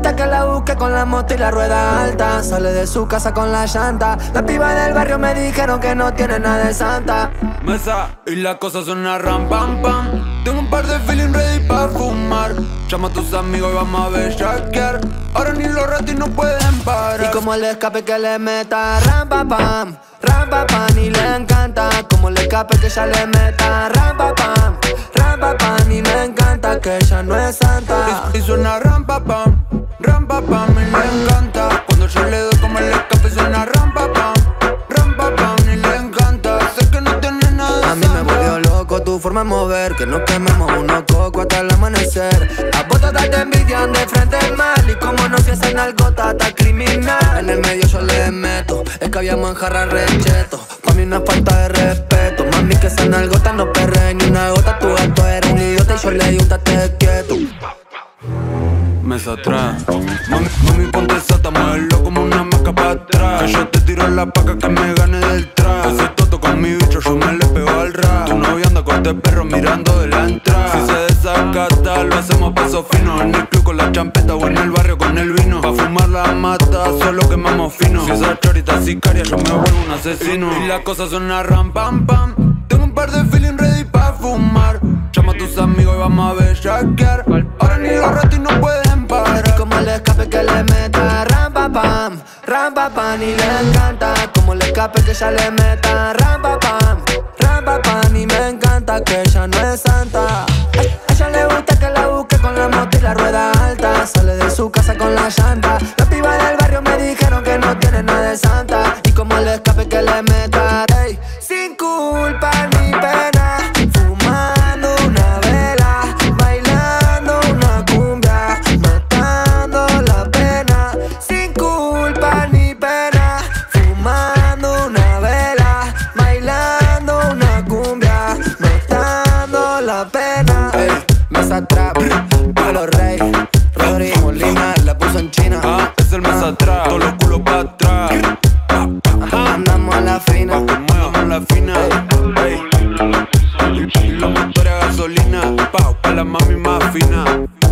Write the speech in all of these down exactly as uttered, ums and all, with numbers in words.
gusta que la busque con la moto y la rueda alta. Sale de su casa con la llanta. Las pibas del barrio me dijeron que no tiene nada de santa. Mesa y la cosa suena ram pam pam. Tengo un par de feeling ready pa' fumar. Llama a tus amigos y vamos a bellaquear. Ahora ni los ratis no pueden parar. Y como el escape que le meta ram pa pam, ram pa pam, y le encanta. Como el escape que ella le meta ram pa pam, ram pa pam, y le encanta que ella no es santa. Y, y suena ram pa pam, ram pa pam, y le encanta. Cuando yo le doy como el escape suena ram pa pam, ram pa pam, y le encanta. Sé que no tiene nada de a mí me volvió loco tu forma de mover. Que nos quememos unos cocos hasta el amanecer. A vos todas te envidian de frente al mal. Y como no se hacen algo tata criminal. En el medio yo le meto, es que habíamos en jarra recheto. Pa' mí una falta de respeto. Mami que esa nalgota no perre ni una gota. Tu gato era un idiota y yo le di un tate quieto. Mesa atrás, mami, mami ponte sata, muévelo como una maca pa' atrás. Que yo te tiro la paca que me gane del trap. Ese toto con mi bicho yo me le pego al rap. Tu novia anda con este perro mirando de la entrada. Si se desacata lo hacemos a paso fino. En el club con la champeta o en el barrio con el vino. Pa' fumar la mata, solo quemamos fino. Si esa chorita sicaria yo me vuelvo un asesino. Y la cosa suena ram pam pam. Tengo un par de feeling ready pa' fumar. Llama a tus amigos y vamos a bellaquear. Ahora ni los ratis no pueden parar. Y como el escape que le meta ram pa pam, ram pa pam, y le encanta. Como el escape que ella le meta ram pa pam, ram pa pam, y me encanta que ella no es santa. A ella le gusta que la busque con la moto y la rueda alta. Sale de su casa con la llanta. Las pibas del barrio me dijeron que no tiene nada de santa. Y como el escape que le meta, ey, sin culpa ni pena, fumando una vela, bailando una cumbia, matando la pena. Sin culpa ni pena, fumando una vela, bailando una cumbia, matando la pena. Ey, Mesa Trap, Palo Rey, Rodrigo Molina, la puso en China. Ah, es el Mesa atrás, todos los culos pa' atrás. Andamos a la fina, Andamos a la fina, ey. Y los motores a gasolina, pa' pa' la mami más fina.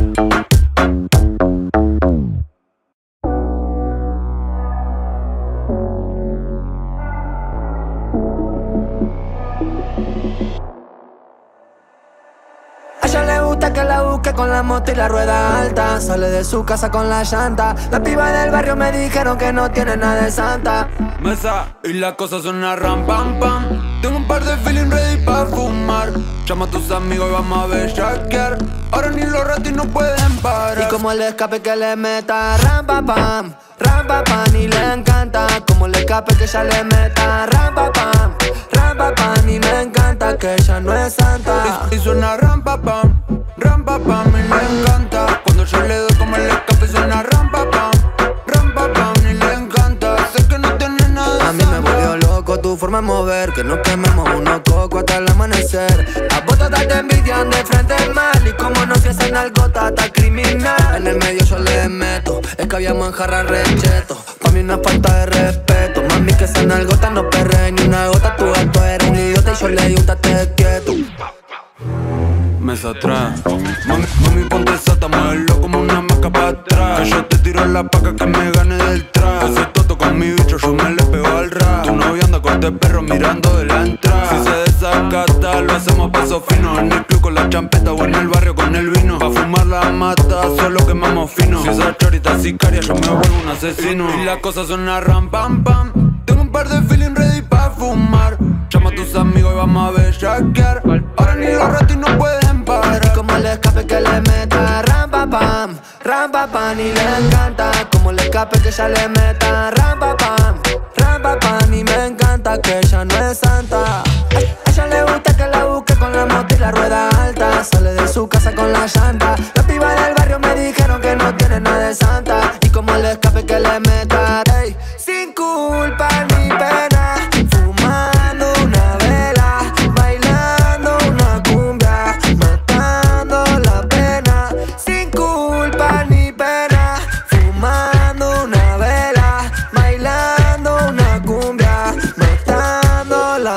a ella le gusta que la busque con la moto y la rueda alta. Sale de su casa con la llanta. Las pibas del barrio me dijeron que no tiene nada de santa. Mesa y la cosa suena ram pam pam. Tengo un par de feeling ready pa' fumar. Llama a tus amigos y vamos a bellaquear. Ahora ni los ratis no pueden parar. Y como el escape que le meta ram pa pam, ram pa pam, y le encanta. Como el escape que ella le meta ram pa pam, ram pa pam, y me encanta que ella no es santa. Y, y suena ram pa pam, ram pa pam, y le encanta. Cuando yo le doy como el escape suena ram pa pam, ram pa pam, y le encanta. Sé que no tiene nada de a mí me volvió loco tu forma de mover. Que nos quememos unos cocos hasta el amanecer. A vos todas te envidian de frente al mal. Y como no se hacen algo tata criminal. En el medio yo le meto, es que habíamos en jarra recheto. Pa' mí una falta de respeto. Mami que esa nalgota no perre ni una gota. Tu gato era un idiota y yo le di un tate quieto. Mesa atrás, mami, mami ponte sata, muévelo como una maca pa' atrás. Que yo te tiro la paca que me gane del trap. Ese toto con mi bicho yo me le pego al rap. Tu novia anda con este perro mirando de la entrada. Si se desacata lo hacemos a paso fino. En el club con la champeta o en el barrio con el vino. Pa' fumar la mata, solo quemamos fino. Si esa chorita sicaria yo me vuelvo un asesino. Y la cosa suena ram pam pam. Tengo un par de feeling ready pa' fumar. Llama a tus amigos y vamos a bellaquear. Ahora ni los ratis no pueden parar. Y como el escape que le meta ram pa pam, ram pa pam, y le encanta. Como el escape que ella le meta ram pa pam, ram pa pam, y me encanta que ella no es santa. A ella le gusta que la busque con la moto y la rueda alta. Sale de su casa con la llanta. Las pibas del barrio me dijeron que no tiene nada de santa. Y como el escape que le meta, ey, sin culpa ni pena, fumando una vela, bailando una cumbia, matando la pena. Sin culpa ni pena, fumando una vela, bailando una cumbia, matando la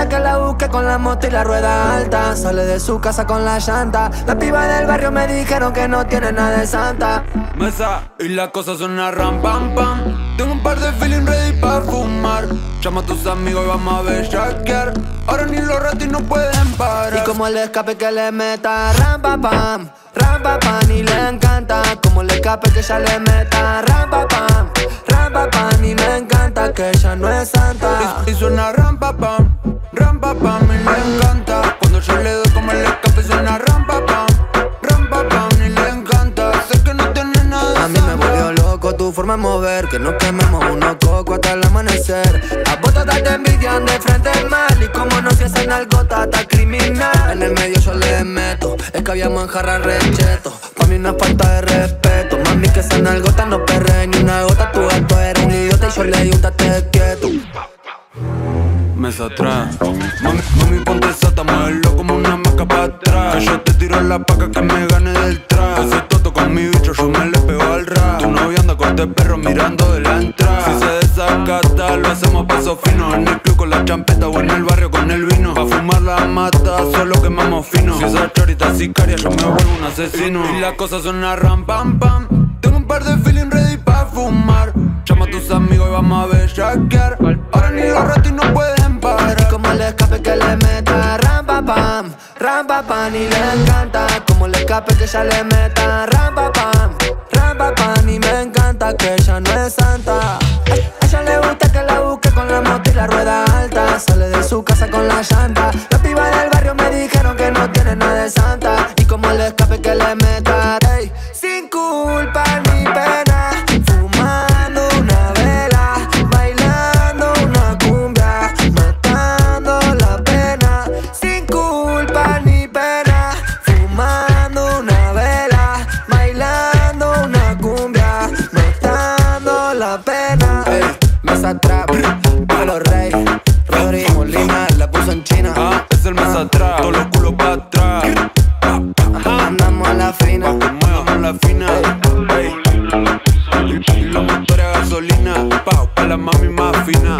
gusta que la busque con la moto y la rueda alta. Sale de su casa con la llanta. Las pibas del barrio me dijeron que no tiene nada de santa. Mesa y la cosa suena ram pam pam. Tengo un par de feeling ready pa' fumar. Llama a tus amigos y vamos a bellaquear. Ahora ni los ratis no pueden parar. Y como el escape que le meta ram pa pam, ram pa pam, y le encanta. Como el escape que ella le meta ram pa pam, ram pa pam, y me encanta que ella no es santa. Y, y suena ram pa pam, ram pa pam, y le encanta. Cuando yo le doy como el escape suena ram pa pam, ram pa pam, y le encanta. Sé que no tiene nada de a mí me volvió loco tu forma de mover, que nos quememos unos cocos hasta el amanecer. A vos todas te envidian de frente al mal, y como no se hacen algo tata criminal. En el medio yo le meto, es que habíamos en jarra recheto. Pa' mí una falta de respeto, mami que esa nalgota no perre ni una gota. Tu gato era un idiota y yo le di un tate quieto. Mesa atrás, mami, mami ponte sata, muévelo como una maca pa' atrás. Que yo te tiro la paca que me gane del trap. Ese toto con mi bicho yo me le pego al rap. Tu novia anda con este perro mirando de la entrada. Si se desacata lo hacemos a paso fino. En el club con la champeta o en el barrio con el vino. Pa' fumar la mata, solo quemamos fino. Si esa chorita sicaria yo me vuelvo un asesino. Y la cosa suena ram pam pam. Tengo un par de feeling ready pa' fumar. Llama a tus amigos y vamos a bellaquear. Ahora ni los ratis no pueden parar. Y como el escape que le meta ram pa pam, ram pa pam, y le encanta. Como el escape que ella le meta ram pa pam, ram pa pam, y me encanta que ella no es santa. A ella le gusta que la busque con la moto y la rueda alta. Sale de su casa con la llanta. Las pibas del barrio me dijeron que no tiene nada de santa. Y como el escape que le meta, ey, sin culpa ni pena, fumando una vela, bailando una cumbia, matando la pena. Sin culpa ni pena, fumando una vela, bailando una cumbia, matando la pena. Ey, Mesa Trap, Pablo Rey, Rodrigo Molina, la puso en China. Ah, es el Mesa Trap, todos los culos pa' atrás. Andamos a la fina, Andamos a la fina, ey. Y los motores a gasolina, pa' pa' la mami más fina.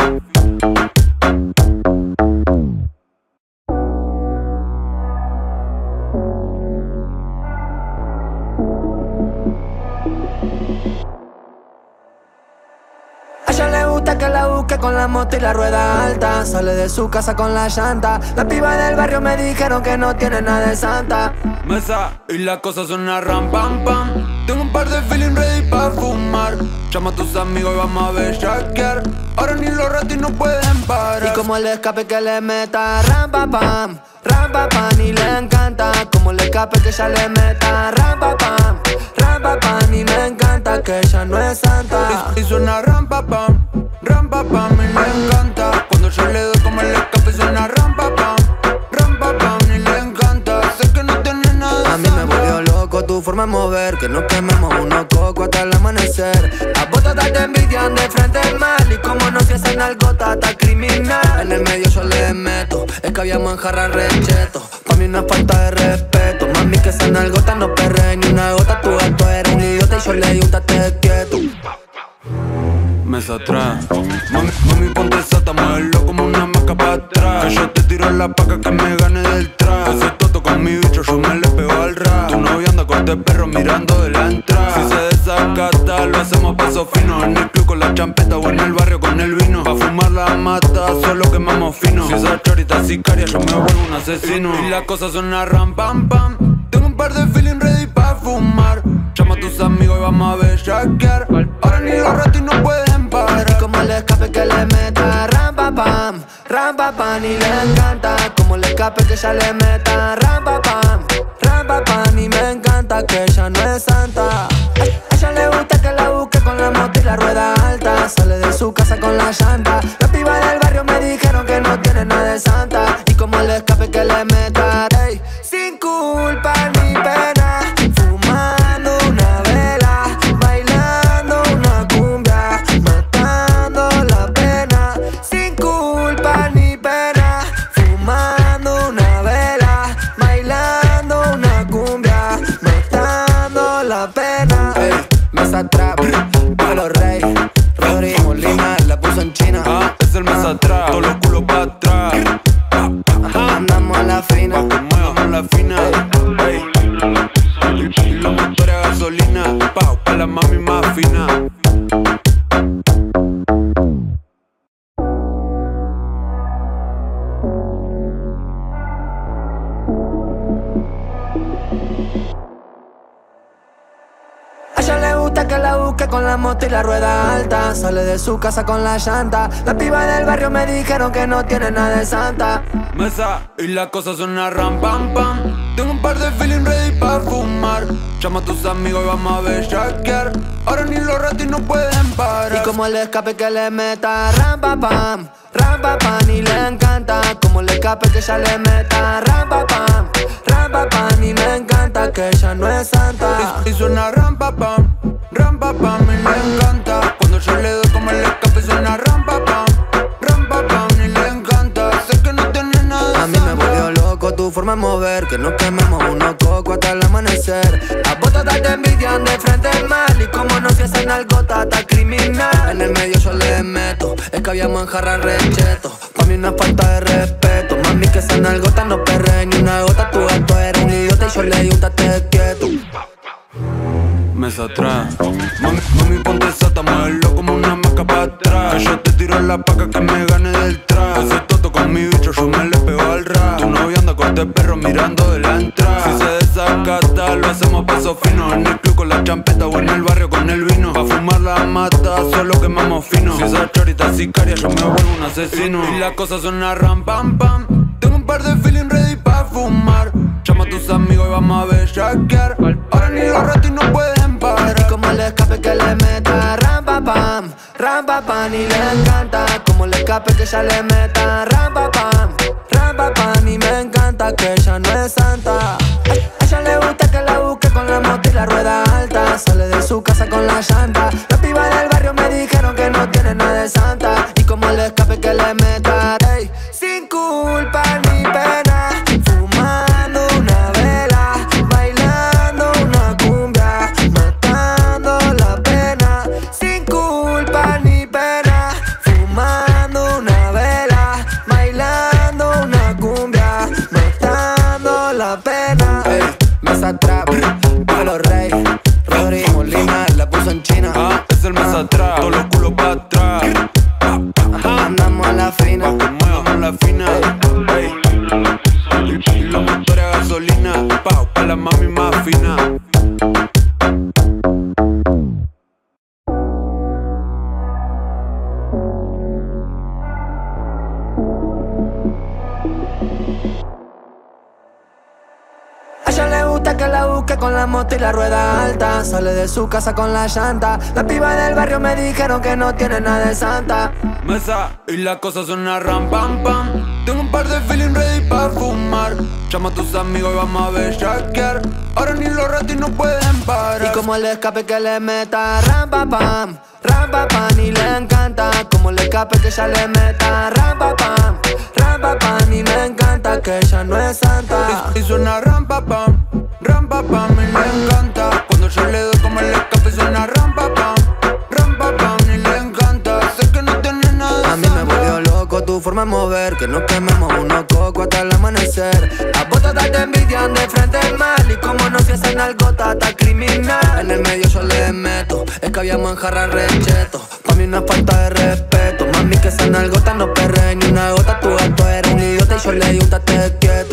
a ella le gusta que la busque con la moto y la rueda alta. Sale de su casa con la llanta. Las pibas del barrio me dijeron que no tiene nada de santa. Mesa y la cosa suena ram pam pam. Tengo un par de feeling ready pa' fumar. Llama a tus amigos y vamos a bellaquear. Ahora ni los ratis no pueden parar. Y como el escape que le meta ram pa pam, ram pa pam, y le encanta. Como el escape que ella le meta ram pa pam, ram pa pam, y me encanta que ella no es santa. Y, y suena ram pa pam, ram pa pam, y le encanta. Cuando yo le doy como el escape suena ram pa pam, ram pa pam, y le encanta. Sé que no tiene nada de A mí me santa. volvió loco tu forma de mover, que nos quememos unos cocos hasta el amanecer. A vos todas te envidian de frente al mal, y como no se hacen algo tata criminal. En el medio yo le meto, es que habíamos en jarra recheto. Pa' mí una falta de respeto, mami que esa nalgota no perre ni una gota. Tu gato era un idiota y yo le di un tate quieto. Mesa atrás, mami, mami ponte sata, muévelo como una maca pa' atrás. Que yo te tiro la paca que me gane del trap. Ese toto con mi bicho yo me le pego al rap. Tu novia anda con este perro mirando de la entrada. Si se desacata lo hacemos a paso fino. En el club con la champeta o en el barrio con el vino. Pa' fumar la mata, solo quemamos fino. Si esa chorita sicaria yo me vuelvo un asesino. Y la cosa suena ram pam pam. Tengo un par de feeling ready pa' fumar. Llama a tus amigos y vamos a bellaquear. Ahora ni los ratis no pueden parar. Y como el escape que le meta ram pa pam, ram pa pam, y le encanta. Como el escape que ella le meta ram pa pam, ram pa pam, y me encanta que ella no es santa. A ella le gusta que la busque con la moto y la rueda alta. Sale de su casa con la llanta. Las pibas del barrio me dijeron que no tiene nada de santa. Y como el escape que le meta, ey, sin culpa ni pena, fumando una vela, bailando una cumbia, matando la pena. Sin culpa ni pena, fumando una vela, bailando una cumbia, matando la pena. Ey, Mesa Trap, Pablo Rey, Rodrigo Molina, la puso en China. Ah, es el Mesa Trap, todos los culos pa' atrás. busca con la moto y la rueda alta. Sale de su casa con la llanta. Las pibas del barrio me dijeron que no tiene nada de santa. Mesa y la cosa suena ram pam pam. Tengo un par de feeling ready pa' fumar. Llama a tus amigos y vamos a bellaquear. Ahora ni los ratis no pueden parar. Y como el escape que le meta ram pa pam, ram pa pam, y le encanta. Como el escape que ella le meta ram pa pam, ram pa pam, y me encanta que ella no es santa. Y, y suena ram pa pam, ram pa pam, y le encanta. Cuando yo le doy como el escape suena ram pa pam, ram pa pam, y le encanta. Sé que no tiene nada de a mí me volvió loco tu forma de mover. Que nos quememos unos cocos hasta el amanecer. A vos todas te envidian de frente al mal. Y como no se hacen algo tata criminal. En el medio yo le meto, es que habíamos en jarra recheto. Pa' mí una falta de respeto. Mami que esa nalgota no perre ni una gota. Tu gato era un idiota y yo le di un tate quieto. Mesa atrás, mami, mami ponte sata, muévelo como una maca pa' atrás. Que yo te tiro la paca que me gane del trap. Ese toto con mi bicho yo me le pego al rap. Tu novia anda con este perro mirando de la entrada. Si se desacata lo hacemos a paso fino. En el club con la champeta o en el barrio con el vino. Pa' fumar la mata, solo quemamos fino. Si esa chorita sicaria yo me vuelvo un asesino. Y la cosa suena ram pam pam. Tengo un par de feeling ready pa' fumar. Llama a tus amigos y vamos a bellaquear. Ahora ni los ratis no pueden parar. Y como el escape que le meta ram pa pam, ram pa pam, y le encanta. Como el escape que ella le meta ram pa pam, ram pa pam, y me encanta que ella no es santa. A ella le gusta que la busque con la moto y la rueda alta. Sale de su casa con la llanta. Las pibas del barrio me dijeron que no tiene nada de santa. Y como el escape que le meta, ey, sin culpa ni pena, fumando una vela, bailando una cumbia, matando la pena. Sin culpa ni pena, fumando una vela, bailando una cumbia, matando la pena. Ey, Mesa Trap, Palo Rey, Rodri Molina la puso en China. Ah, es el Mesa Trap, todos los culos pa' atrás. Andamos a la fina, pa' que muevamos la fina. Ey. Y los motores a gasolina, pa' pa' la mami más fina. a ella le gusta que la busque con la moto y la rueda alta. Sale de su casa con la llanta. Las pibas del barrio me dijeron que no tiene nada de santa. Mesa y la cosa suena ram pam pam. Tengo un par de feeling ready pa' fumar. Llama a tus amigos y vamos a bellaquear. Ahora ni los ratis no pueden parar. Y como el escape que le meta ram pa pam, ram pa pam, y le encanta. Como el escape que ella le meta ram pa pam, ram pa pam, y me encanta que ella no es santa. Y, y suena ram pa pam, ram pa pam, y le encanta. Cuando yo le doy como el escape suena ram pa pam, ram pa pam, y le encanta. Sé que no tiene nada de a mí me santa. volvió loco tu forma de mover. Que nos quememos unos cocos hasta el amanecer. A vos todas te envidian de frente al mal. Y como no se hacen algo tata criminal. En el medio yo le meto, es que habíamos en jarra recheto. Pa' mí una falta de respeto. Mami que esa nalgota no perre ni una gota. Tu gato era un idiota y yo le di un tate quieto.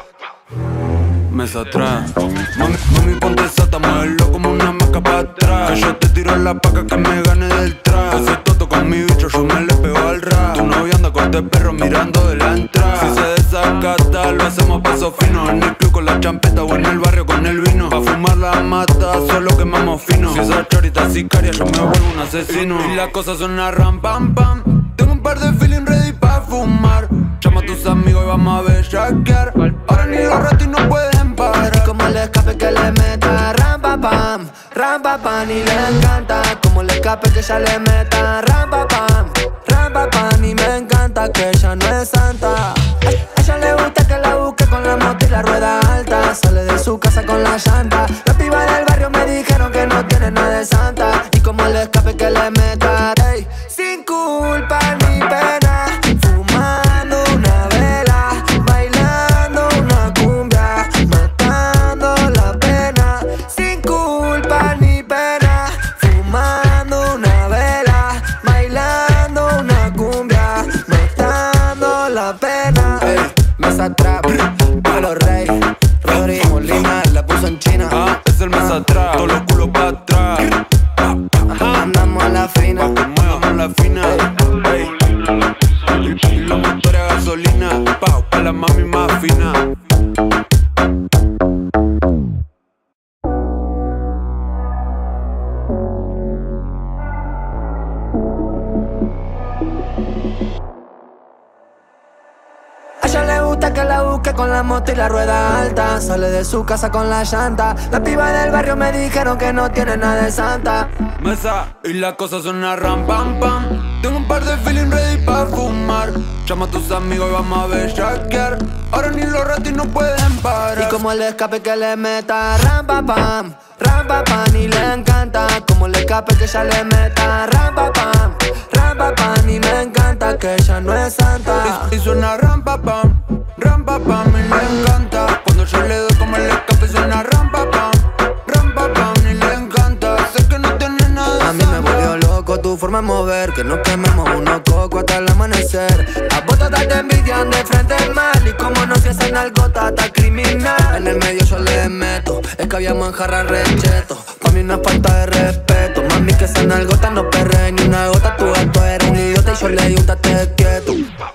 Mesa atrás, mami, mami ponte sata, muévelo como una maca pa' atrás. Que yo te tiro la paca que me gane del trap. Ese toto con mi bicho yo me le pego al rap. Tu novia anda con este perro mirando de la entrada. Si se desacata lo hacemos a paso fino. En el club con la champeta o en el barrio con el vino. Pa' fumar la mata, solo quemamos fino. Si esa chorita sicaria yo me vuelvo un asesino. Y la cosa suena ram pam pam. Tengo un par de feeling ready pa' fumar. Llama a tus amigos y vamos a bellaquear. Ahora ni los ratis no pueden parar. Y como el escape que le meta ram pa pam, ram pa pam, y le encanta. Como el escape que ella le meta ram pa pam, ram pa pam, y me encanta que ella no es santa. A ella le gusta que la busque con la moto y la rueda alta. Sale de su casa con la llanta. Las pibas del barrio me dijeron que no tiene nada de santa. Y como el escape que le meta, ey, sin culpa ni pena, fumando una vela, bailando una cumbia, matando la pena. Sin culpa ni pena, fumando una vela, bailando una cumbia, matando la pena. Ey, Mesa Trap, Palo Rey, Rodri Molina la puso en China. Ah, es el Mesa Trap, todos los culos pa' atrás. que la busque con la moto y la rueda alta. Sale de su casa con la llanta. Las pibas del barrio me dijeron que no tiene nada de santa. Mesa y la cosa suena ram pam pam. Tengo un par de feeling ready pa' fumar. Llama a tus amigos y vamos a bellaquear. Ahora ni los ratis no pueden parar. Y como el escape que le meta ram pa pam, ram pa pam, y le encanta. Como el escape que ella le meta ram pa pam, ram pa pam, y me encanta que ella no es santa. Y, y suena ram pa pam, ram pa pam, y le encanta. Cuando yo le doy como el escape suena ram pa pam, ram pa pam, y le encanta. Sé que no tiene nada de a mí me volvió loco tu forma de mover, que nos quememos unos cocos hasta el amanecer. A vos todas te envidian de frente al mal, y como no se hacen algo tata criminal. En el medio yo le meto, es que habíamos en jarra recheto. Pa' mí no es falta de respeto, mami que esa nalgota no perre ni una gota. Tu gato era un idiota y yo le di un tate quieto.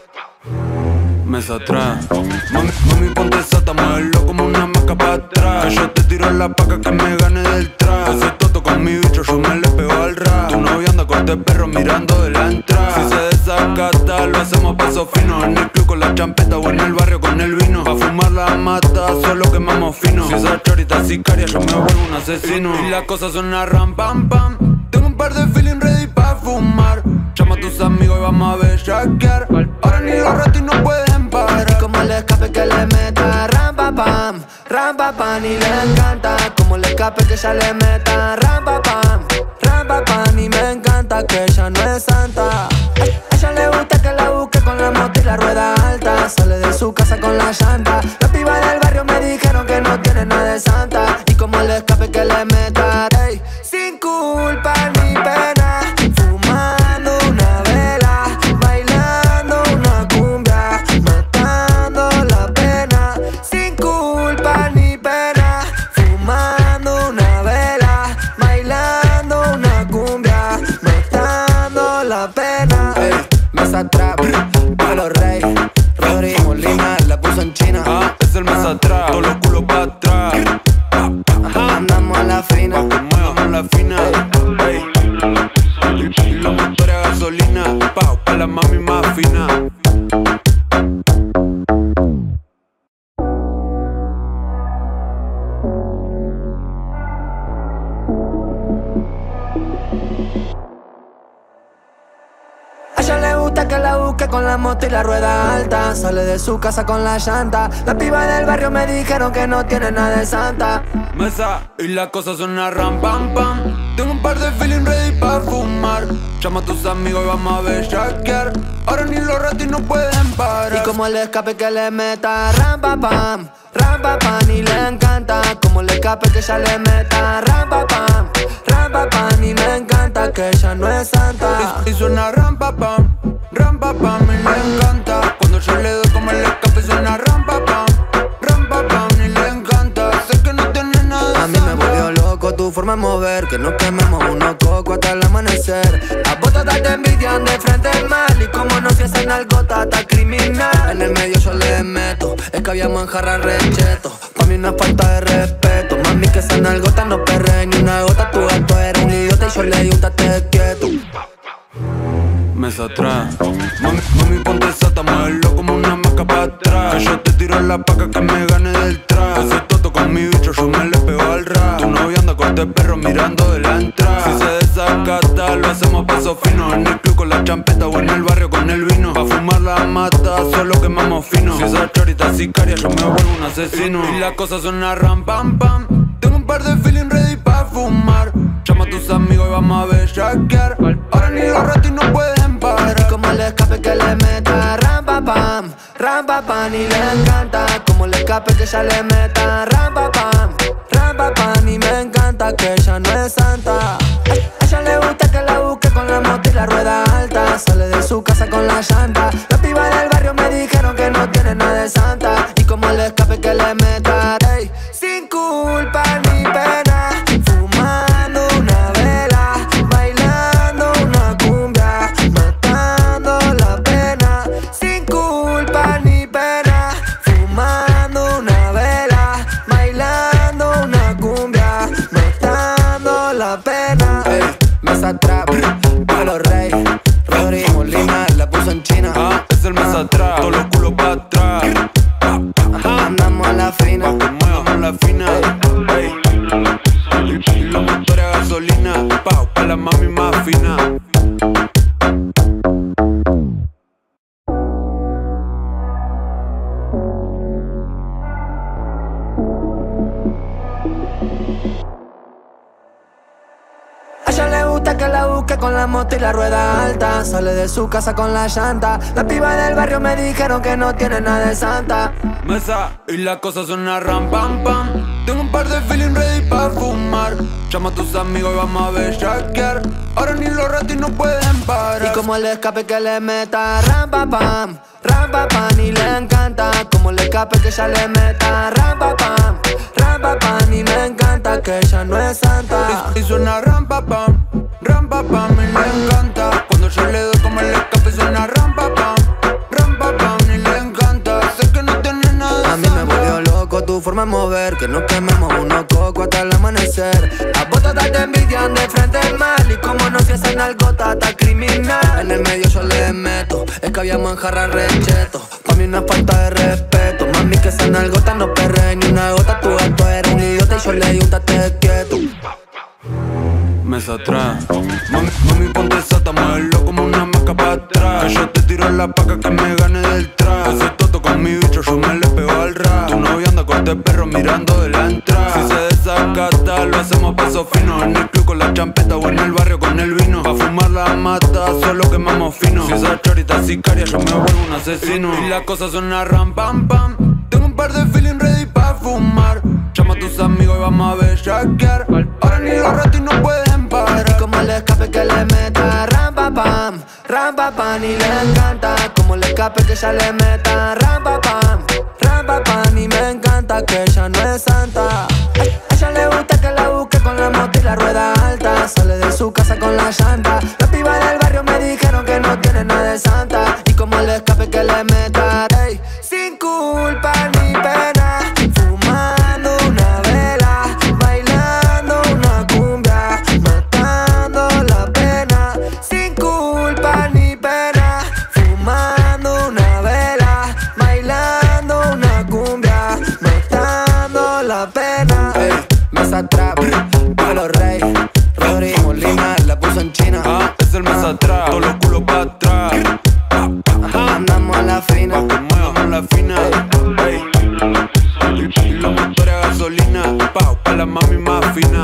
Mesa atrás, mami, mami ponte sata, muévelo como una maca pa' atrás. Que yo te tiro la paca que me gane del trap. Ese toto con mi bicho, yo me le pego al rap. Tu novia anda con este perro mirando de la entrada. Si se desacata, lo hacemos a paso fino. En el club con la champeta o en el barrio con el vino. Pa' fumar la mata, solo quemamos fino. Si esa chorita sicaria, yo me vuelvo un asesino. Y la cosa suena ram pam pam. Tengo un par de feeling ready pa' fumar. Llama a tus amigos y vamos a bellaquear. Ahora ni los ratis no pueden parar. Y como el escape que le meta ram pa pam, ram pa pam, y le encanta. Como el escape que ella le meta ram pa pam, ram pa pam, y me encanta que ella no es santa. A ella le gusta que la busque con la moto y la rueda alta. Sale de su casa con la llanta. Las pibas del barrio me dijeron que no tiene nada de santa. Y como el escape que le meta, ey, sin culpa ni pena, fumando una vela, bailando una cumbia, matando la pena. Sin culpa ni pena, fumando una vela, bailando una cumbia, matando la pena. Ey, Mesa Trap, Palo Rey, Rodrigo Molina la puso en China. Ah, es el Mesa Trap, todos los culos pa' atrás. Ajá, andamos a la fina. Pa' que muevamos la fina. Ey. Y los motores a gasolina, pa' pa' la mami más fina. A ella le gusta que la busque con la moto y la rueda alta. Sale de su casa con la llanta. Las pibas del barrio me dijeron que no tiene nada de santa. Mesa y la cosa suena ram pam pam. Tengo un par de feeling ready pa' fumar. Llama a tus amigos y vamos a bellaquear. Ahora ni los ratis no pueden parar. Y como el escape que le meta ram pa pam, ram pa pam, y le encanta. Como el escape que ella le meta ram pa pam, ram pa pam, y me encanta que ella no es santa. Y, y suena ram pa pam, ram pa pam, y le encanta. Cuando yo le doy como el escape suena ram pa pam, ram pa pam, y le encanta. Sé que no tiene nada de A mí me volvió loco tu forma de mover, que nos quememos unos cocos hasta el amanecer. A vos todas te envidian de frente al mal, y como no se hacen algo tata criminal. En el medio yo le meto, es que habíamos en jarra recheto. Pa' mí no es falta de respeto, mami que esa nalgota no perre ni una gota. Tu gato era un idiota y yo le di un tate quieto. Mesa atrás, mami, mami ponte sata, muévelo como una maca pa' atrás. Que yo te tiro la paca que me gane del trap. Ese toto con mi bicho, yo me le pego al rap. Tu novia anda con este perro mirando de la entrada. Si se desacata, lo hacemos a paso fino. En el club con la champeta o en el barrio con el vino. Pa' fumar la mata, solo quemamos fino. Si esa chorita sicaria, yo me vuelvo un asesino. Y la cosa suena ram pam pam. Tengo un par de feeling ready pa' fumar. Llama a tus amigos y vamos a bellaquear. Ahora ni los ratis no pueden parar. Y como el escape que le meta ram pa pam, ram pa pam, y le encanta. Como el escape que ella le meta ram pa pam, ram pa pam, y me encanta que ella no es santa. A ella le gusta que la busque con la moto y la rueda alta. Sale de su casa con la llanta. Las pibas del barrio me dijeron que no tiene nada de santa. Y como el escape que le meta, ey, sin culpa ni pena, fumando una vela, bailando una cumbia, matando la pena. Sin culpa ni pena, fumando una vela, bailando una cumbia, matando la pena. Ey, Mesa Trap, Palo Rey, Rodrigo Molina la puso en China. Ah, es el Mesa Trap, todos los culos pa' atrás. la moto y la rueda alta. Sale de su casa con la llanta. Las pibas del barrio me dijeron que no tiene nada de santa. Mesa y la cosa suena ram pam pam. Tengo un par de feeling ready pa' fumar. Llama a tus amigos y vamos a bellaquear. Ahora ni los ratis no pueden parar. Y como el escape que le meta ram pa pam, ram pa pam, y le encanta. Como el escape que ella le meta ram pa pam, ram pa pam, y me encanta que ella no es santa. Y, y suena ram pa pam, ram pa pam, y le encanta. Cuando yo le doy como el escape suena ram pa pam, ram pa pam, y le encanta. Sé que no tiene nada. A mí me volvió loco tu forma de mover, que nos quememos unos cocos hasta el amanecer. A vos todas te envidian de frente al mal, y como no se hacen algo tata criminal. En el medio yo le meto, es que habíamos en jarra recheto. Pa' mí no es falta de respeto, mami que esa nalgota no perre ni una gota. Tu gato era un idiota y yo le di un tate quieto. Mesa atrás, mami, mami ponte sata, muévelo como una maca pa' atrás. Que yo te tiro la paca que me gane del trap. Ese toto con mi bicho yo me le pego al rap. Tu novia anda con este perro mirando de la entrada. Si se desacata lo hacemos paso fino. En el club con la champeta o en el barrio con el vino. Pa' fumar la mata solo quemamos fino. Si esa chorita sicaria yo me vuelvo un asesino. Y la cosa suena ram pam pam. Tengo un par de feeling ready pa' fumar. Llama a tus amigos y vamos a bellaquear. Ahora ni los ratis no pueden parar. Y como el escape que le meta ram pa pam, ram pa pam, y le encanta. Como el escape que ella le meta ram pa pam, ram pa pam, y me encanta que ella no es santa. A ella le gusta que la busque con la moto y la rueda alta. Sale de su casa con la llanta. Las pibas del barrio me dijeron que no tiene nada de santa. Y como el escape que le meta, ey, sin culpa ni pena, fumando una vela, bailando una cumbia, matando la pena. Sin culpa ni pena, fumando una vela, bailando una cumbia, matando la pena. Ey, Mesa Trap, Palo Rey, Rodrigo Molina la puso en China. Ah, es el Mesa Trap, todos los culos pa' atrás. Andamos a la fina, Pa' que muevamos la fina. Ey. Y los motores a gasolina, pa' pa' la mami más fina.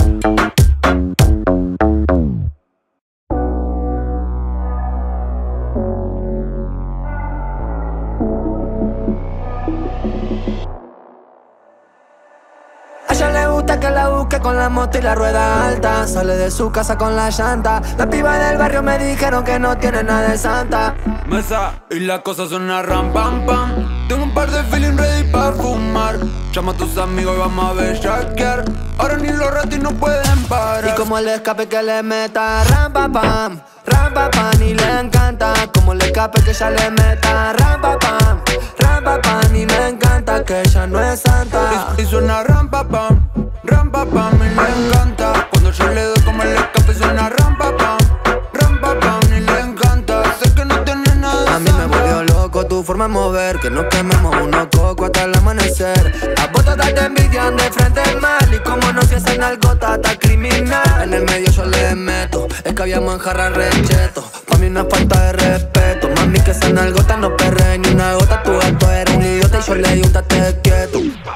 a ella le gusta que la busque con la moto y la rueda alta. Sale de su casa con la llanta. Las pibas del barrio me dijeron que no tiene nada de santa. Mesa y la cosa suena ram pam pam. Tengo un par de feeling ready pa' fumar. Llama a tus amigos y vamos a bellaquear. Ahora ni los ratis no pueden parar. Y como el escape que le meta ram pa pam, ram pa pam, y le encanta. Como el escape que ella le meta ram pa pam, ram pa pam, y me encanta que ella no es santa. Y, y suena ram pa pam, ram pa pam, y le encanta. Cuando yo le doy como el escape suena ram pa pam, ram pa pam, y le encanta. Sé que no tiene nada. A mí me volvió loco tu forma de mover, que nos quememos unos cocos hasta el amanecer. A vos todas te envidian de frente al mal, y como no se hacen algo tata criminal. En el medio yo le meto, es que habíamos en jarra recheto. Pa' mí no es falta de respeto, mami que esa nalgota no perre ni una gota. Tu gato era un idiota y yo le di un tate quieto.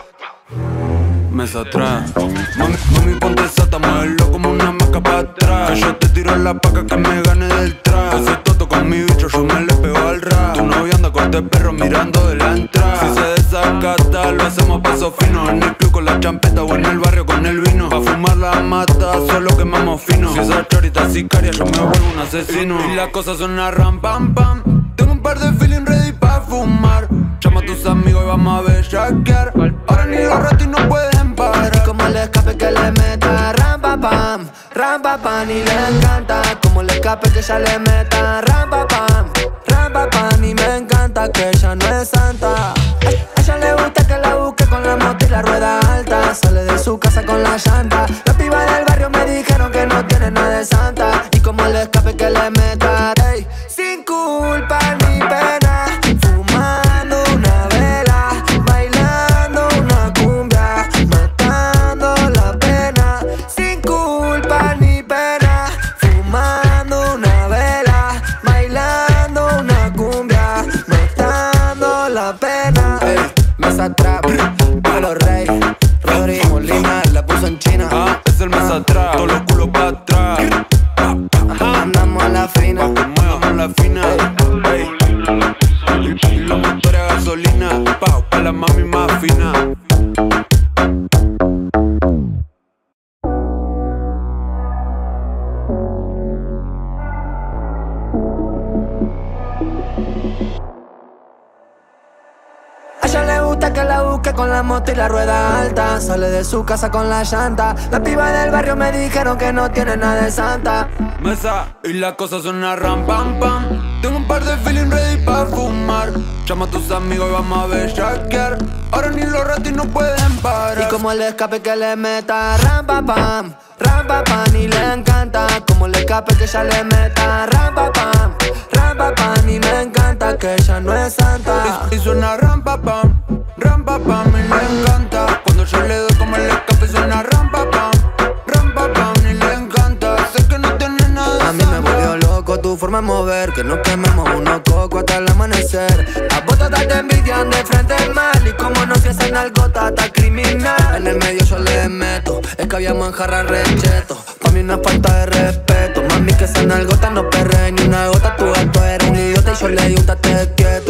Mesa atrás, mami, mami ponte sata, muévelo como una maca pa' atrás. Que yo te tiro la paca que me gane del trap. Ese toto con mi bicho yo me le pego al rap. Tu novia anda con este perro mirando de la entrada. Si se desacata lo hacemos paso fino. En el club con la champeta o en el barrio con el vino. Pa' fumar la mata solo quemamos fino. Si esa chorita sicaria yo me vuelvo un asesino. Y la cosa suena ram pam pam. Tengo un par de feeling ready pa' fumar. Llama a tus amigos y vamos a bellaquear. Ahora ni los ratis no pueden parar. Y como el escape que le meta ram pa pam, ram pa pam, y le encanta. Como el escape que ella le meta ram pa pam, ram pa pam, y me encanta que ella no es santa. A ella le gusta que la busque con la moto y la rueda alta. Sale de su casa con la llanta. Las pibas del barrio me dijeron que no tiene nada de santa. Y como el escape que le meta, ey, sin culpa ni pena, fumando una vela, bailando una cumbia, matando la pena. Sin culpa ni pena, fumando una vela, bailando una cumbia, matando la pena. Ey, Mesa Trap, Palo Rey, Rodrigo Molina la puso en China. Ah, es el Mesa Trap, todos los culos pa' atrás. Andamos gusta que la busque con la moto y la rueda alta. Sale de su casa con la llanta. Las pibas del barrio me dijeron que no tiene nada de santa. Mesa y la cosa suena ram pam pam. Tengo un par de feeling ready pa' fumar. Llama a tus amigos y vamos a bellaquear. Ahora ni los ratis no pueden parar. Y como el escape que le meta ram pa pam, ram pa pam, y le encanta. Como el escape que ella le meta ram pa pam, ram pa pam, y me encanta que ella no es santa. Y, y suena ram pa pam, ram pa pam, y le encanta. Cuando yo le doy como el escape suena ram pa pam, ram pa pam, y le encanta. Sé que no tiene nada. A mí me volvió loco tu forma de mover, que nos quememos unos cocos hasta el amanecer. A vos todas te envidian de frente al mal, y como no se hacen algo hasta criminal. En el medio yo le meto, es que habíamos en jarra recheto. Pa' mí no es falta de respeto, mami que esa nalgota no perre ni una gota. Tu gato era un idiota y yo le di un tate quieto.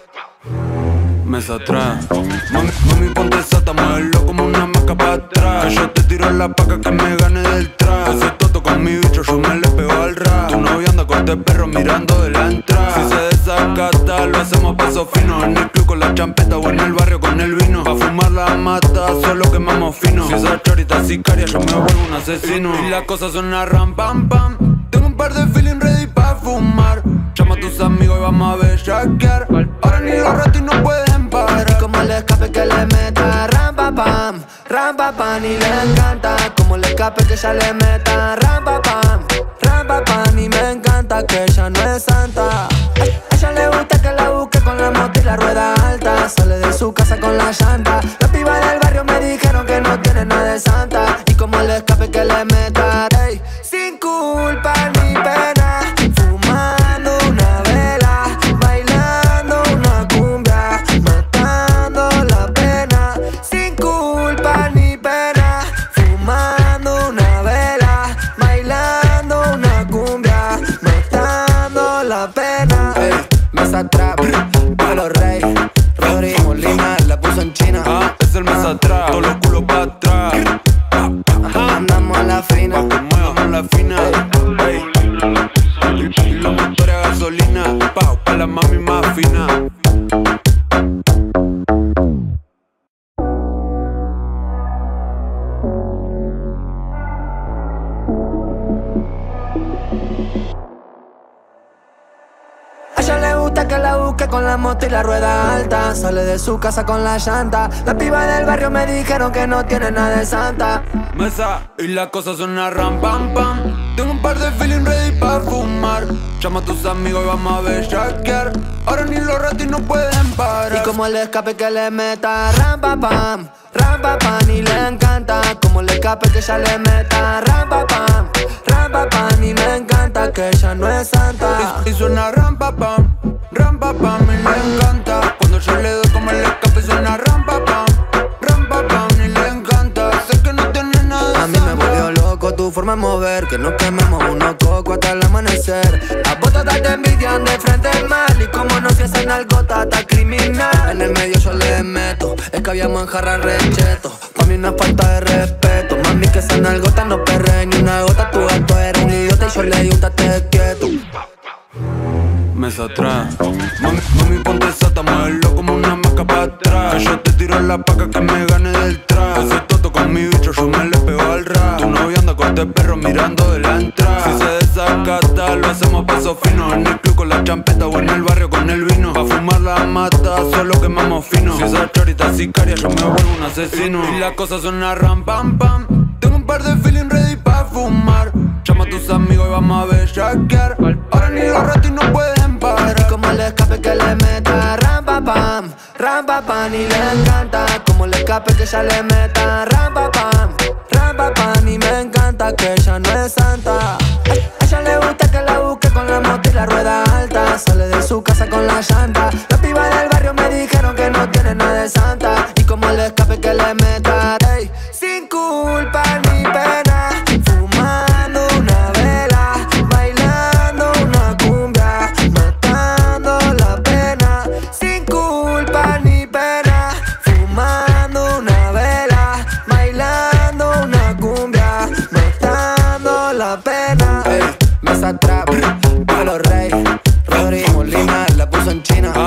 Mesa atrás, mami, mami ponte sata, muévelo como una maca pa' atrás. Que yo te tiro la paca que me gane del trap. Ese toto con mi bicho yo me le pego al rap. Tu novia anda con este perro mirando de la entrada. Si se desacata lo hacemos peso fino. En el club con la champeta o en el barrio con el vino. Pa' fumar la mata solo quemamos fino. Si esa chorita sicaria yo me vuelvo un asesino. Y la cosa suena ram pam pam. Tengo un par de feeling ready pa' fumar. Llama a tus amigos y vamos a bellaquear. Ahora ni los ratis no pueden parar. Y como el escape que le meta ram pa pam, ram pa pam, y le encanta. Como el escape que ella le meta ram pa pam, ram pa pam, y me encanta que ella no es santa. A ella le gusta que la busque con la moto y la rueda alta. Sale de su casa con la llanta. Las pibas del barrio me dijeron que no tiene nada de santa. Y como el escape que le meta, ey, sin culpa ni pena, fumando una vela, bailando una cumbia, matando la pena. Sin culpa ni pena, fumando una vela, bailando una cumbia, matando la pena. Ey, Mesa Trap, Palo Rey, Rodrigo Molina la puso en China. Ah, es el Mesa Trap, todos los culos pa' atrás. Andamos a la fina, Pa' que muevamos la fina. Ey. Y, y los motores a gasolina, pa' pa' la mami más fina. a ella le gusta que la busque con la moto y la rueda alta. Sale de su casa con la llanta. Las pibas del barrio me dijeron que no tiene nada de santa. Mesa y la cosa suena ram pam pam. Tengo un par de feeling ready pa' fumar. Llama a tus amigos y vamos a bellaquear. Ahora ni los ratis no pueden parar. Y como el escape que le meta ram pa pam, ram pa pam, y le encanta. Como el escape que ella le meta ram pa pam, ram pa pam, y me encanta que ella no es santa. Y, y suena ram pa pam, ram pa pam, y le encanta. Cuando yo le doy como el escape suena ram pa pam, ram pa pam, y le encanta. Sé que no tiene nada. A mí me volvió loco tu forma de mover, que nos quememos unos cocos hasta el amanecer. A vos todas te envidian de frente al mal, y como no se hacen algo hasta criminal. En el medio yo le meto, es que habíamos en jarra recheto. Pa' mí no es falta de respeto, mami que esa nalgota no perre ni una gota. Tu gato era un idiota y yo le di un tate quieto. Mesa atrás, mami, mami ponte sata, muévelo como una maca pa' atrás. Que yo te tiro la paca que me gane del trap. Ese toto con mi bicho yo me le pego al rap. Tu novia anda con este perro mirando de la entrada. Si se desacata lo hacemos peso fino. En el club con la champeta o en el barrio con el vino. Pa' fumar la mata solo quemamos fino. Si esa chorita sicaria yo me vuelvo un asesino. Y la cosa suena ram pam pam. Tengo un par de feeling ready pa' fumar. Llama a tus amigos y vamos a bellaquear. Ahora ni los ratis no pueden parar. Y como el escape que le meta ram pa pam, ram pa pam, y le encanta. Como el escape que ella le meta ram pa pam, ram pa pam, y me encanta que ella no es santa. A ella le gusta que la busque con la moto y la rueda alta. Sale de su casa con la llanta. Las pibas del barrio me dijeron que no tiene nada de santa. Y como el escape que le meta, ey, sin culpa ni pena, fumando una vela, bailando una cumbia, matando la pena. Sin culpa ni pena, fumando una vela, bailando una cumbia, matando la pena. Ey, Mesa Trap, Palo Rey, Rodrigo Molina la puso en China.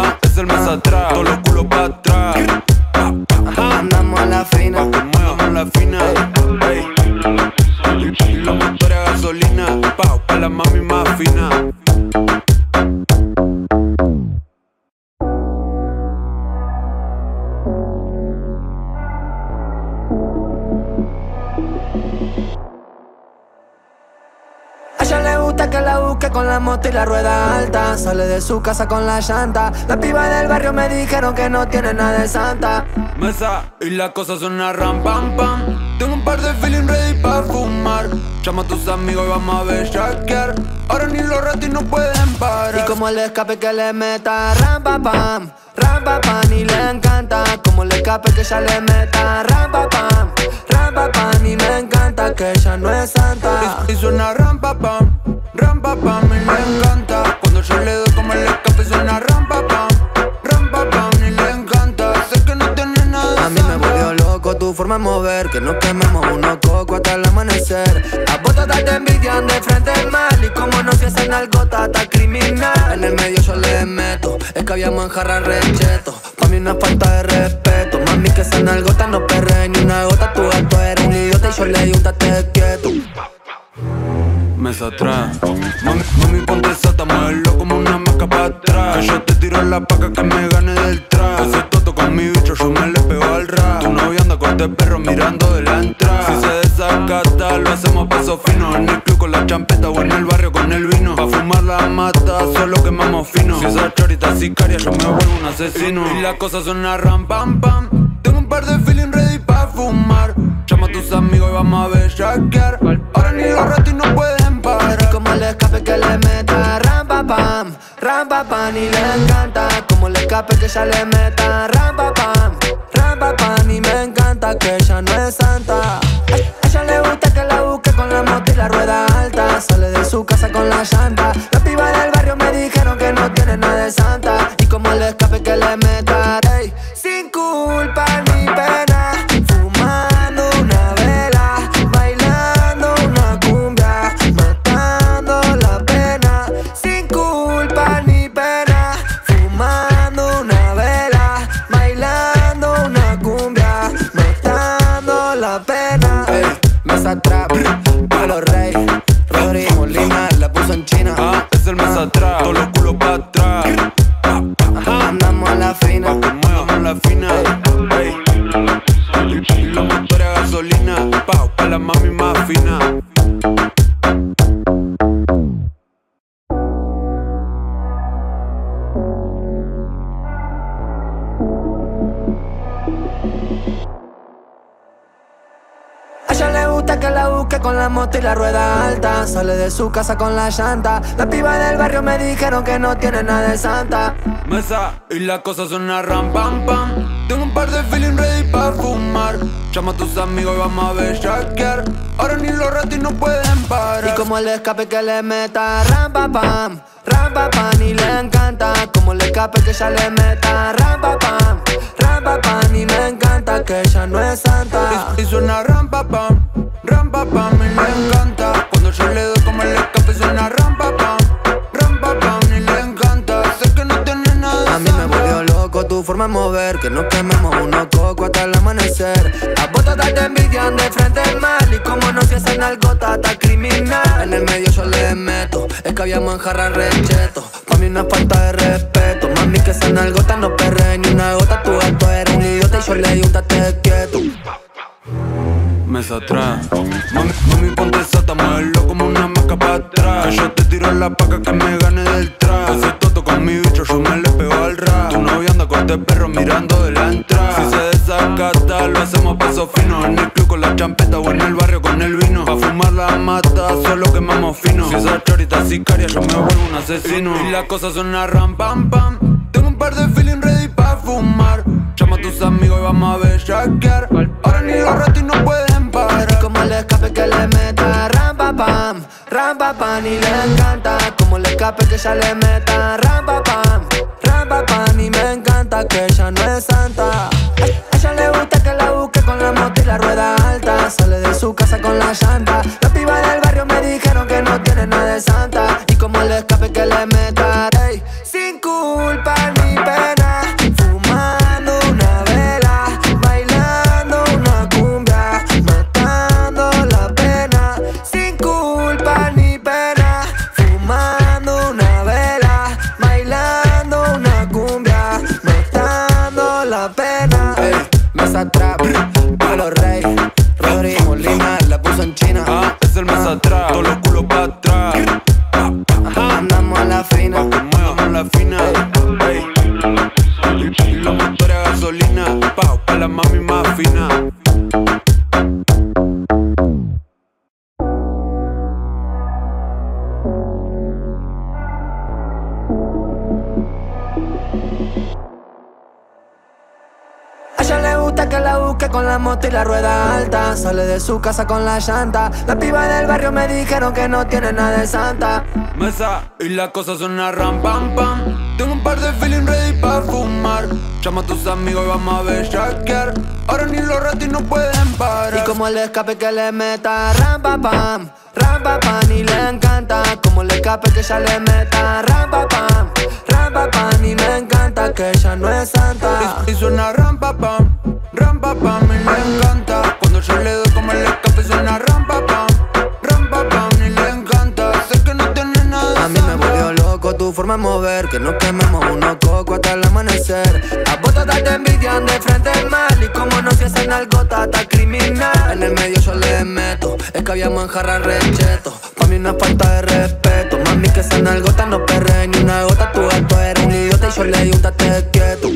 con la moto y la rueda alta. Sale de su casa con la llanta. Las pibas del barrio me dijeron que no tiene nada de santa. Mesa y la cosa suena ram pam pam. Tengo un par de feeling ready pa' fumar. Llama a tus amigos y vamos a bellaquear. Ahora ni los ratis no pueden parar. Y como el escape que le meta ram pa pam, ram pa pam, y le encanta. Como el escape que ella le meta ram pa pam, ram pa pam, y me encanta que ella no es santa. Y, y suena ram pa pam, ram pa pam, y le encanta. Cuando yo le doy como el escape suena ram pa pam, ram pa pam, y le encanta. Sé que no tiene nada. A mí me volvió loco tu forma de mover, que nos quememos unos cocos hasta el amanecer. A vos todas te envidian de frente al mal, y como no se hacen algo tata criminal. En el medio yo le meto, es que habíamos en jarra recheto. Pa' mí una falta de respeto, mami que esa nalgota no perre ni una gota. Tu gato era un idiota y yo le di un tate quieto. Mesa atrás, mami, mami ponte sata, muévelo como una maca pa' atrás. Que yo te tiro la paca que me gane del trap. Ese toto con mi bicho yo me le pego al rap. Tu novia anda con este perro mirando de la entrada. Si se desacata lo hacemos paso fino. En el club con la champeta o en el barrio con el vino. Pa' fumar la mata solo quemamos fino. Si esa chorita sicaria yo me vuelvo un asesino. Y la cosa suena ram pam pam. Tengo un par de feeling ready pa' fumar. Llama a tus amigos y vamos a bellaquear. Ahora ni los ratis no pueden parar. Y como el escape que le meta ram pa pam, ram pa pam, y le encanta. Como el escape que ella le meta ram pa pam, ram pa pam, y me encanta que ella no es santa. A ella le gusta que la busque con la moto y la rueda alta. Sale de su casa con la llanta. Las pibas del barrio me dijeron que no tiene nada de santa. Y como el escape que le meta, ey, sin culpa ni pena, fumando una vela, bailando una cumbia, matando la pena. Sin culpa ni pena, fumando una vela, bailando una cumbia, matando la pena. Ey, Mesa Trap, Pablo Rey, Rodrigo Molina, la puso en China. Ah, es el Mesa Trap, todos los culos pa' atrás. Andamos a la fina, Muevamos la fina, ey. Y los motores a gasolina, pa' pa' la mami más fina. a ella le gusta que la busque con la moto y la rueda alta. Sale de su casa con la llanta. Las pibas del barrio me dijeron que no tiene nada de santa. Mesa y la cosa suena ram pam pam. Tengo un par de feeling ready pa' fumar. Llama a tus amigos y vamos a bellaquear. Ahora ni los ratis no pueden parar. Y como el escape que le meta ram pa pam, ram pa pam, y le encanta. Como el escape que ella le meta ram pa pam, ram pa pam, y me encanta que ella no es santa. Y, y suena ram pa pam, ram pa pam, y le encanta. Cuando yo le doy como el escape suena ram pa pam, ram pa pam, y le encanta. Sé que no tiene nada. A mí me volvió loco tu forma de mover, que nos quememos unos cocos hasta el amanecer. A vos todas te envidian de frente al mal, y como no se hacen algo tata criminal. En el medio yo le meto, es que habíamos en jarra recheto. Pa' mí una falta de respeto, mami que esa nalgota no perre ni una gota. Tu gato era un idiota y yo le di un tate quieto. Mesa atrás, mami, mami ponte sata, muévelo como una maca pa' atrás. Que yo te tiro la paca que me gane del trap. Ese toto con mi bicho yo me le pego al rap. Tu novia anda con este perro mirando de la entrada. Si se desacata lo hacemos paso fino. En el club con la champeta o en el barrio con el vino. Pa' fumar la mata solo quemamos fino. Si esa chorita sicaria yo me vuelvo un asesino. Y la cosa suena ram pam pam. Tengo un par de feeling ready pa' fumar. Llama a tus amigos y vamos a bellaquear. Ahora ni los ratis no pueden parar. Y como el escape que le meta ram pa pam, ram pa pam, y le encanta. Como el escape que ella le meta ram pa pam, ram pa pam, y me encanta que ella no es santa. A ella le gusta que la busque con la moto y la rueda alta. Sale de su casa con la llanta. Las pibas del barrio me dijeron que no tiene nada de santa. Y como el escape que le meta, ey, sin culpa ni pena, fumando una vela, bailando una cumbia, matando la pena. Sin culpa ni pena, fumando una vela, bailando que la busque con la moto y la rueda alta. Sale de su casa con la llanta. Las pibas del barrio me dijeron que no tiene nada de santa. Mesa y la cosa suena ram pam pam. Tengo un par de feeling ready pa' fumar. Llama a tus amigos y vamos a bellaquear. Ahora ni los ratis no pueden parar. Y como el escape que le meta ram pa pam, ram pa pam, y le encanta. Como el escape que ella le meta ram pa pam, ram pa pam, y me encanta que ella no es santa. Y, y suena ram pa pam, ram pa pam, y le encanta. Cuando yo le doy como el escape suena ram pa pam, ram pa pam, y le encanta. Sé que no tiene nada. A mí me volvió loco tu forma de mover, que nos quememos unos cocos hasta el amanecer. A vos todas te envidian de frente al mal, y como no se hacen algo tata criminal. En el medio yo le meto, es que habíamos en jarra recheto. Pa' mí una falta de respeto, mami que esa nalgota no perre ni una gota. Tu gato era un idiota y yo le di un tate quieto.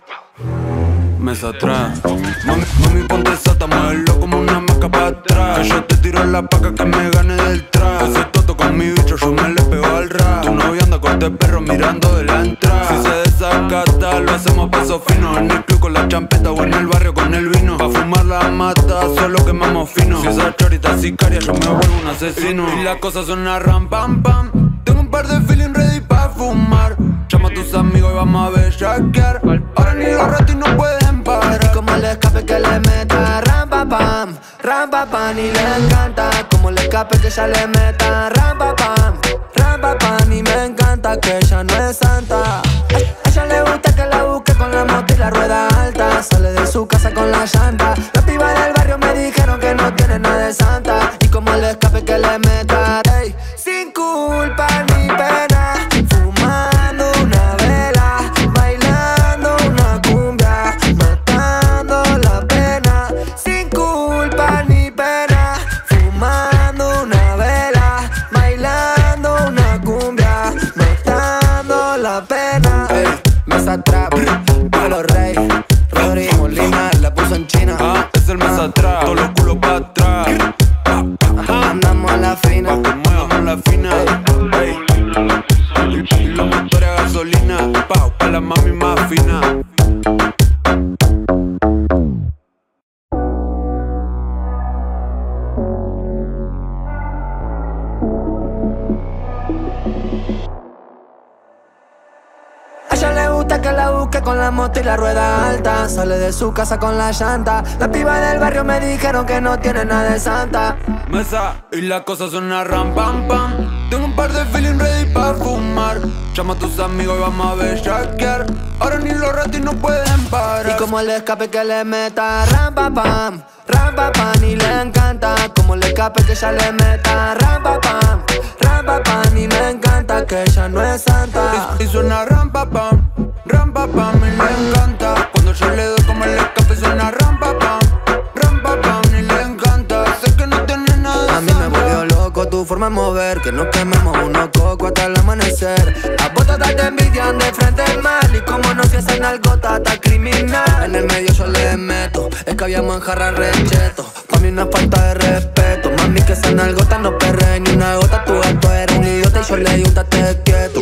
Mesa atrás, mami, mami ponte sata, muévelo como una maca pa' atrás. Que yo te tiro la paca que me gane del trap. Ese toto con mi bicho yo me le pego al rap. Tu novia anda con este perro mirando de la entrada. Si se desacata lo hacemos a paso fino. En el club con la champeta o en el barrio con el vino. Pa' fumar la mata solo quemamos fino. Si esa chorita sicaria yo me vuelvo un asesino. Y la cosa suena ram pam pam. Tengo un par de feeling ready pa' fumar. Llama a tus amigos y vamos a bellaquear. Ahora ni los ratis no pueden parar. Y como el escape que le meta ram pa pam, ram pa pam, y le encanta. Como el escape que ella le meta ram pa pam, ram pa pam, y me encanta que ella no es santa. A ella le gusta que la busque con la moto y la rueda alta. Sale de su casa con la llanta. Las pibas del barrio me dijeron que no tiene nada de santa. Y como el escape que le meta, ey, sin culpa ni pena, fumando una vela, bailando una cumbia, matando la pena. Sin culpa ni pena, fumando una vela, bailando una cumbia, matando la pena. Ey, Mesa Trap, Pablo Rey, Rodrigo Molina, la puso en China. Ah, es el Mesa Trap, todos los culos pa' atrás. Andamos a la fina, Pa' que muevamos la fina. Ey. Y los motores a gasolina, pa' pa' la mami más fina. a ella le gusta que la busque con la moto y la rueda alta. Sale de su casa con la llanta. Las pibas del barrio me dijeron que no tiene nada de santa. Mesa y la cosa suena ram pam pam. Tengo un par de feeling ready pa' fumar. Llama a tus amigos y vamos a bellaquear. Ahora ni los ratis no pueden parar. Y como el escape que le meta ram pa pam, ram pa pam, y le encanta. Como el escape que ella le meta ram pa pam, ram pa pam, y me encanta que ella no es santa. Y, y suena ram pa pam, ram pa pam, y le encanta. Cuando yo le doy como el escape suena ram pa pam, ram pa pam, y le encanta. Sé que no tiene nada. A mí me volvió loco tu forma de mover, que nos quememos unos cocos hasta el amanecer. A vos todas te envidian de frente al mal, y como no se hacen algo tata criminal. En el medio yo le meto, es que habíamos en jarra recheto. Pa' mí una falta de respeto, mami que esa nalgota no perre ni una gota. Tu gato era un idiota y yo le di un tate quieto.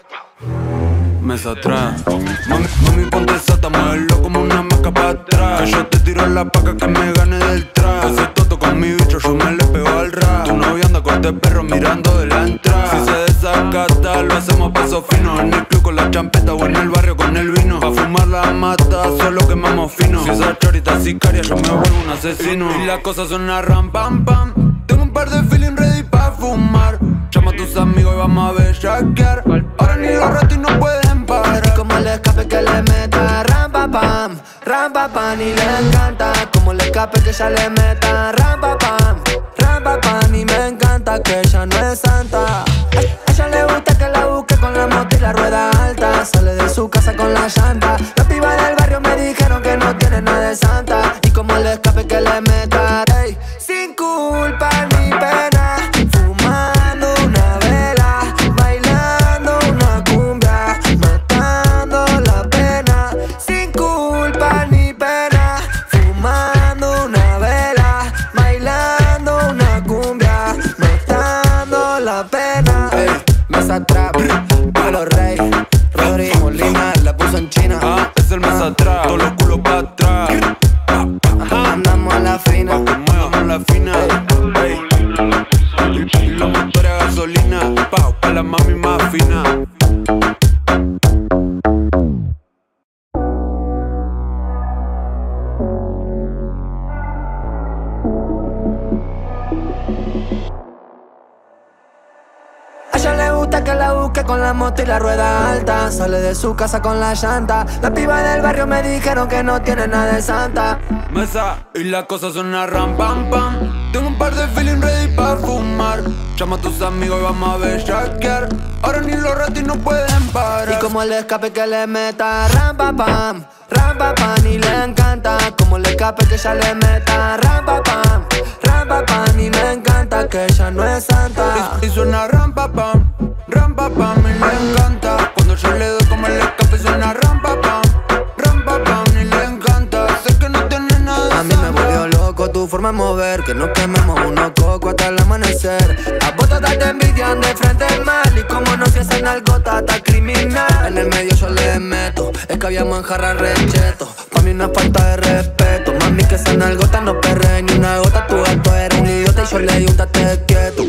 Mesa atrás, mami, mami ponte sata, muévelo como una maca pa' atrás. Que yo te tiro la paca que me gane del trap. Ese toto con mi bicho yo me le pego al rap. Tu novia anda con este perro mirando de la entrada. Si se desacata lo hacemos a paso fino. En el club con la champeta o en el barrio con el vino. Pa' fumar la mata solo quemamos fino. Si esa chorita sicaria yo me vuelvo un asesino. Y la cosa suena ram pam pam. Tengo un par de feeling ready pa' fumar. Llama a tus amigos y vamos a bellaquear. Ahora ni los ratis no pueden parar. Y como el escape que le meta ram pa pam, ram pa pam, y le encanta. Como el escape que ella le meta ram pa pam, ram pa pam, y me encanta que ella no es santa. A ella le gusta que la busque con la moto y la rueda alta. Sale de su casa con la llanta. Las pibas del barrio me dijeron que no tiene nada de santa. Y como el escape que le meta, ey, sin culpa ni pena, fumando una vela, bailando una cumbia, matando la pena. Sin culpa ni pena, fumando una vela, bailando una cumbia, matando la pena. Ey, Mesa Trap, Pablo Rey, Rodrigo Molina, la puso en China. Ah, es el Mesa Trap, todos los culos pa' atrás. con la moto y la rueda alta. Sale de su casa con la llanta. Las pibas del barrio me dijeron que no tiene nada de santa. Mesa y la cosa suena ram pam pam. Tengo un par de feeling ready pa' fumar. Llama a tus amigos y vamos a bellaquear. Ahora ni los ratis no pueden parar. Y como el escape que le meta ram pa pam, ram pa pam, y le encanta. Como el escape que ella le meta ram pa pam, ram pa pam, y me encanta que ella no es santa. Y, y suena ram pa pam, ram pa pam, y le encanta. Cuando yo le doy como el escape suena ram pa pam, ram pa pam, y le encanta. Sé que no tiene nada de a mí me volvió loco tu forma de mover. Que nos quememos unos cocos hasta el amanecer. A vos todas te envidian de frente al mal. Y como no se hacen algo tata criminal. En el medio yo le meto, es que habíamos en jarra recheto. Pa' mí una falta de respeto. Mami que esa nalgota no perre ni una gota. Tu gato era un idiota y yo le di un tate quieto.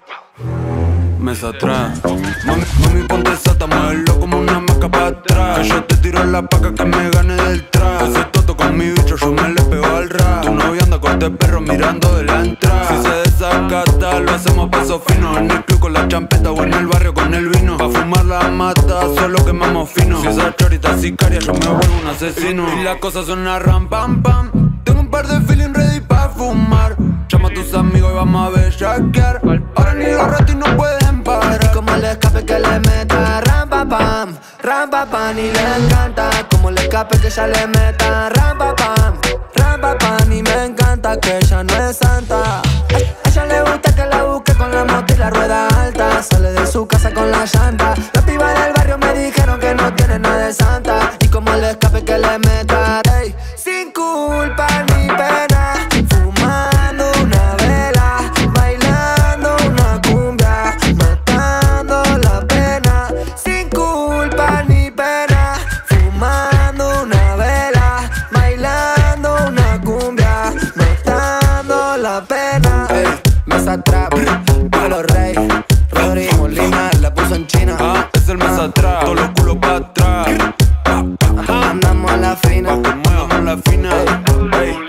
Mesa atrás, mami, mami ponte sata, muévelo como una maca pa' atrás. Que yo te tiro la paca que me gane del trap. Ese toto con mi bicho yo me le pego al rap. Tu novia anda con este perro mirando de la entrada. Si se desacata lo hacemos paso fino. En el club con la champeta o en el barrio con el vino. Pa' fumar la mata solo quemamos fino. Si esa chorita sicaria yo me vuelvo un asesino. Y la cosa suena ram pam pam. Tengo un par de feeling ready pa' fumar. Llama a tus amigos y vamos a bellaquear. Ahora ni los ratis no pueden parar. Y como el escape que le meta ram pa pam, ram pa pam, y le encanta. Como el escape que ella le meta ram pa pam, ram pa pam, y me encanta que ella no es santa. A ella le gusta que la busque con la moto y la rueda alta. Sale de su casa con la llanta. Las pibas del barrio me dijeron que no tiene nada de santa. Y como el escape que le meta, ey, sin culpa ni pena, fumando una vela, bailando una cumbia, matando la pena. Sin culpa ni pena, fumando una vela, bailando una cumbia, matando la pena. Ey, Mesa trap, Palo Rey, Rodrigo Molina la puso en China. Ah, es el Mesa atrás, todos los culos pa' atrás. Andamos a la fina, pa' que muevamos la fina. Ey.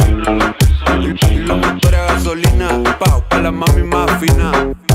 Y los motores a gasolina, pa' pa' la mami más fina.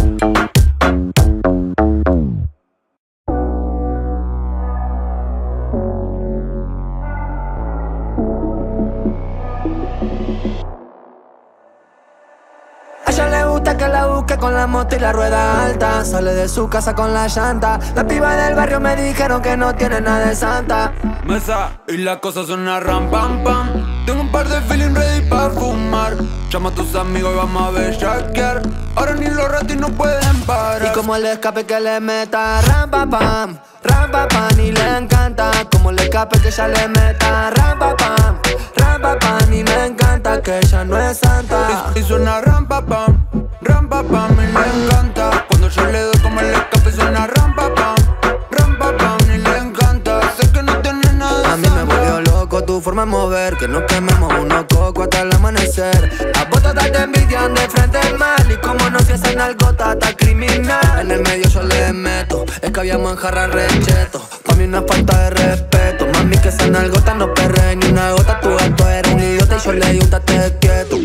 a ella le gusta que la busque con la moto y la rueda alta. Sale de su casa con la llanta. Las pibas del barrio me dijeron que no tiene nada de santa. Mesa y la cosa suena ram pam pam. Tengo un par de feeling ready pa' fumar. Llama a tus amigos y vamos a bellaquear. Ahora ni los ratis no pueden parar. Y como el escape que le meta ram pa pam, ram pa pam, y le encanta. Como el escape que ella le meta ram pa pam, ram pa pam, y me encanta que ella no es santa. Y, y suena ram pa pam, ram pa pam, y le encanta. Cuando yo le doy como el escape suena ram pa pam, ram pa pam, y le encanta. Sé que no tiene nada de a mí me santa. volvió loco tu forma de mover. Que nos quememos unos cocos hasta el amanecer. A vos todas te envidian de frente al mal. Y como no se hacen algo tata criminal. En el medio yo le meto, es que habíamos en jarra recheto. Pa' mí una falta de respeto. Mami que esa nalgota no perre ni una gota. Tu gato era un idiota y yo le di un tate quieto.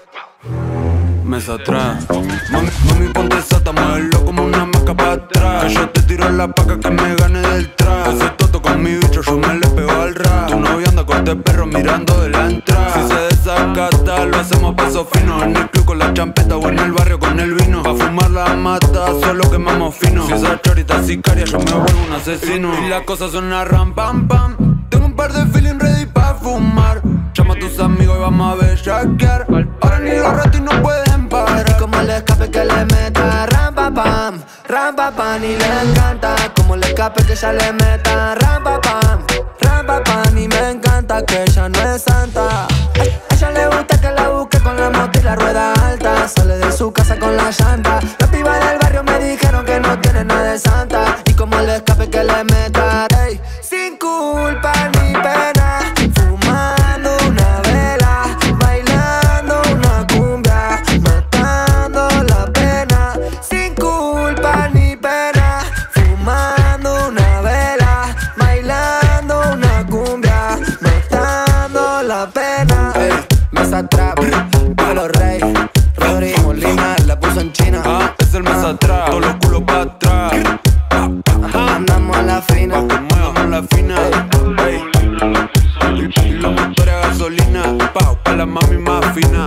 Mesa atrás, mami, mami ponte sata, muévelo como una maca pa' atrás. Que yo te tiro la paca que me gane del trap. Ese toto con mi bicho yo me le pego al rap. Tu novia anda con este perro mirando de la entrada. Si se desacata lo hacemos paso fino. En el club con la champeta o en el barrio con el vino. Pa' fumar la mata solo quemamos fino. Si esa chorita sicaria yo me vuelvo un asesino. Y la cosa suena ram pam pam. Tengo un par de feeling ready pa' fumar. Llama a tus amigos y vamos a bellaquear. Ahora ni los ratis no pueden parar. Y como el escape que le meta ram pa pam, ram pa pam, y le encanta. Como el escape que ella le meta ram pa pam, ram pa pam, y me encanta que ella no es santa. A ella le gusta que la busque con la moto y la rueda alta. Sale de su casa con la llanta. Las pibas del barrio me dijeron que no tiene nada de santa. Y como el escape que le meta, ey, sin culpa ni pena, fumando una vela, bailando una cumbia, matando la pena. Sin culpa ni pena, fumando una vela, bailando una cumbia, matando la pena. Ey, Mesa trap, Palo Rey, Rodrigo Molina la puso en China. Ah, es el Mesa atrás, todos los culos pa' atrás. fina, ey. Y los motores a gasolina, pao, pa' la mami más fina.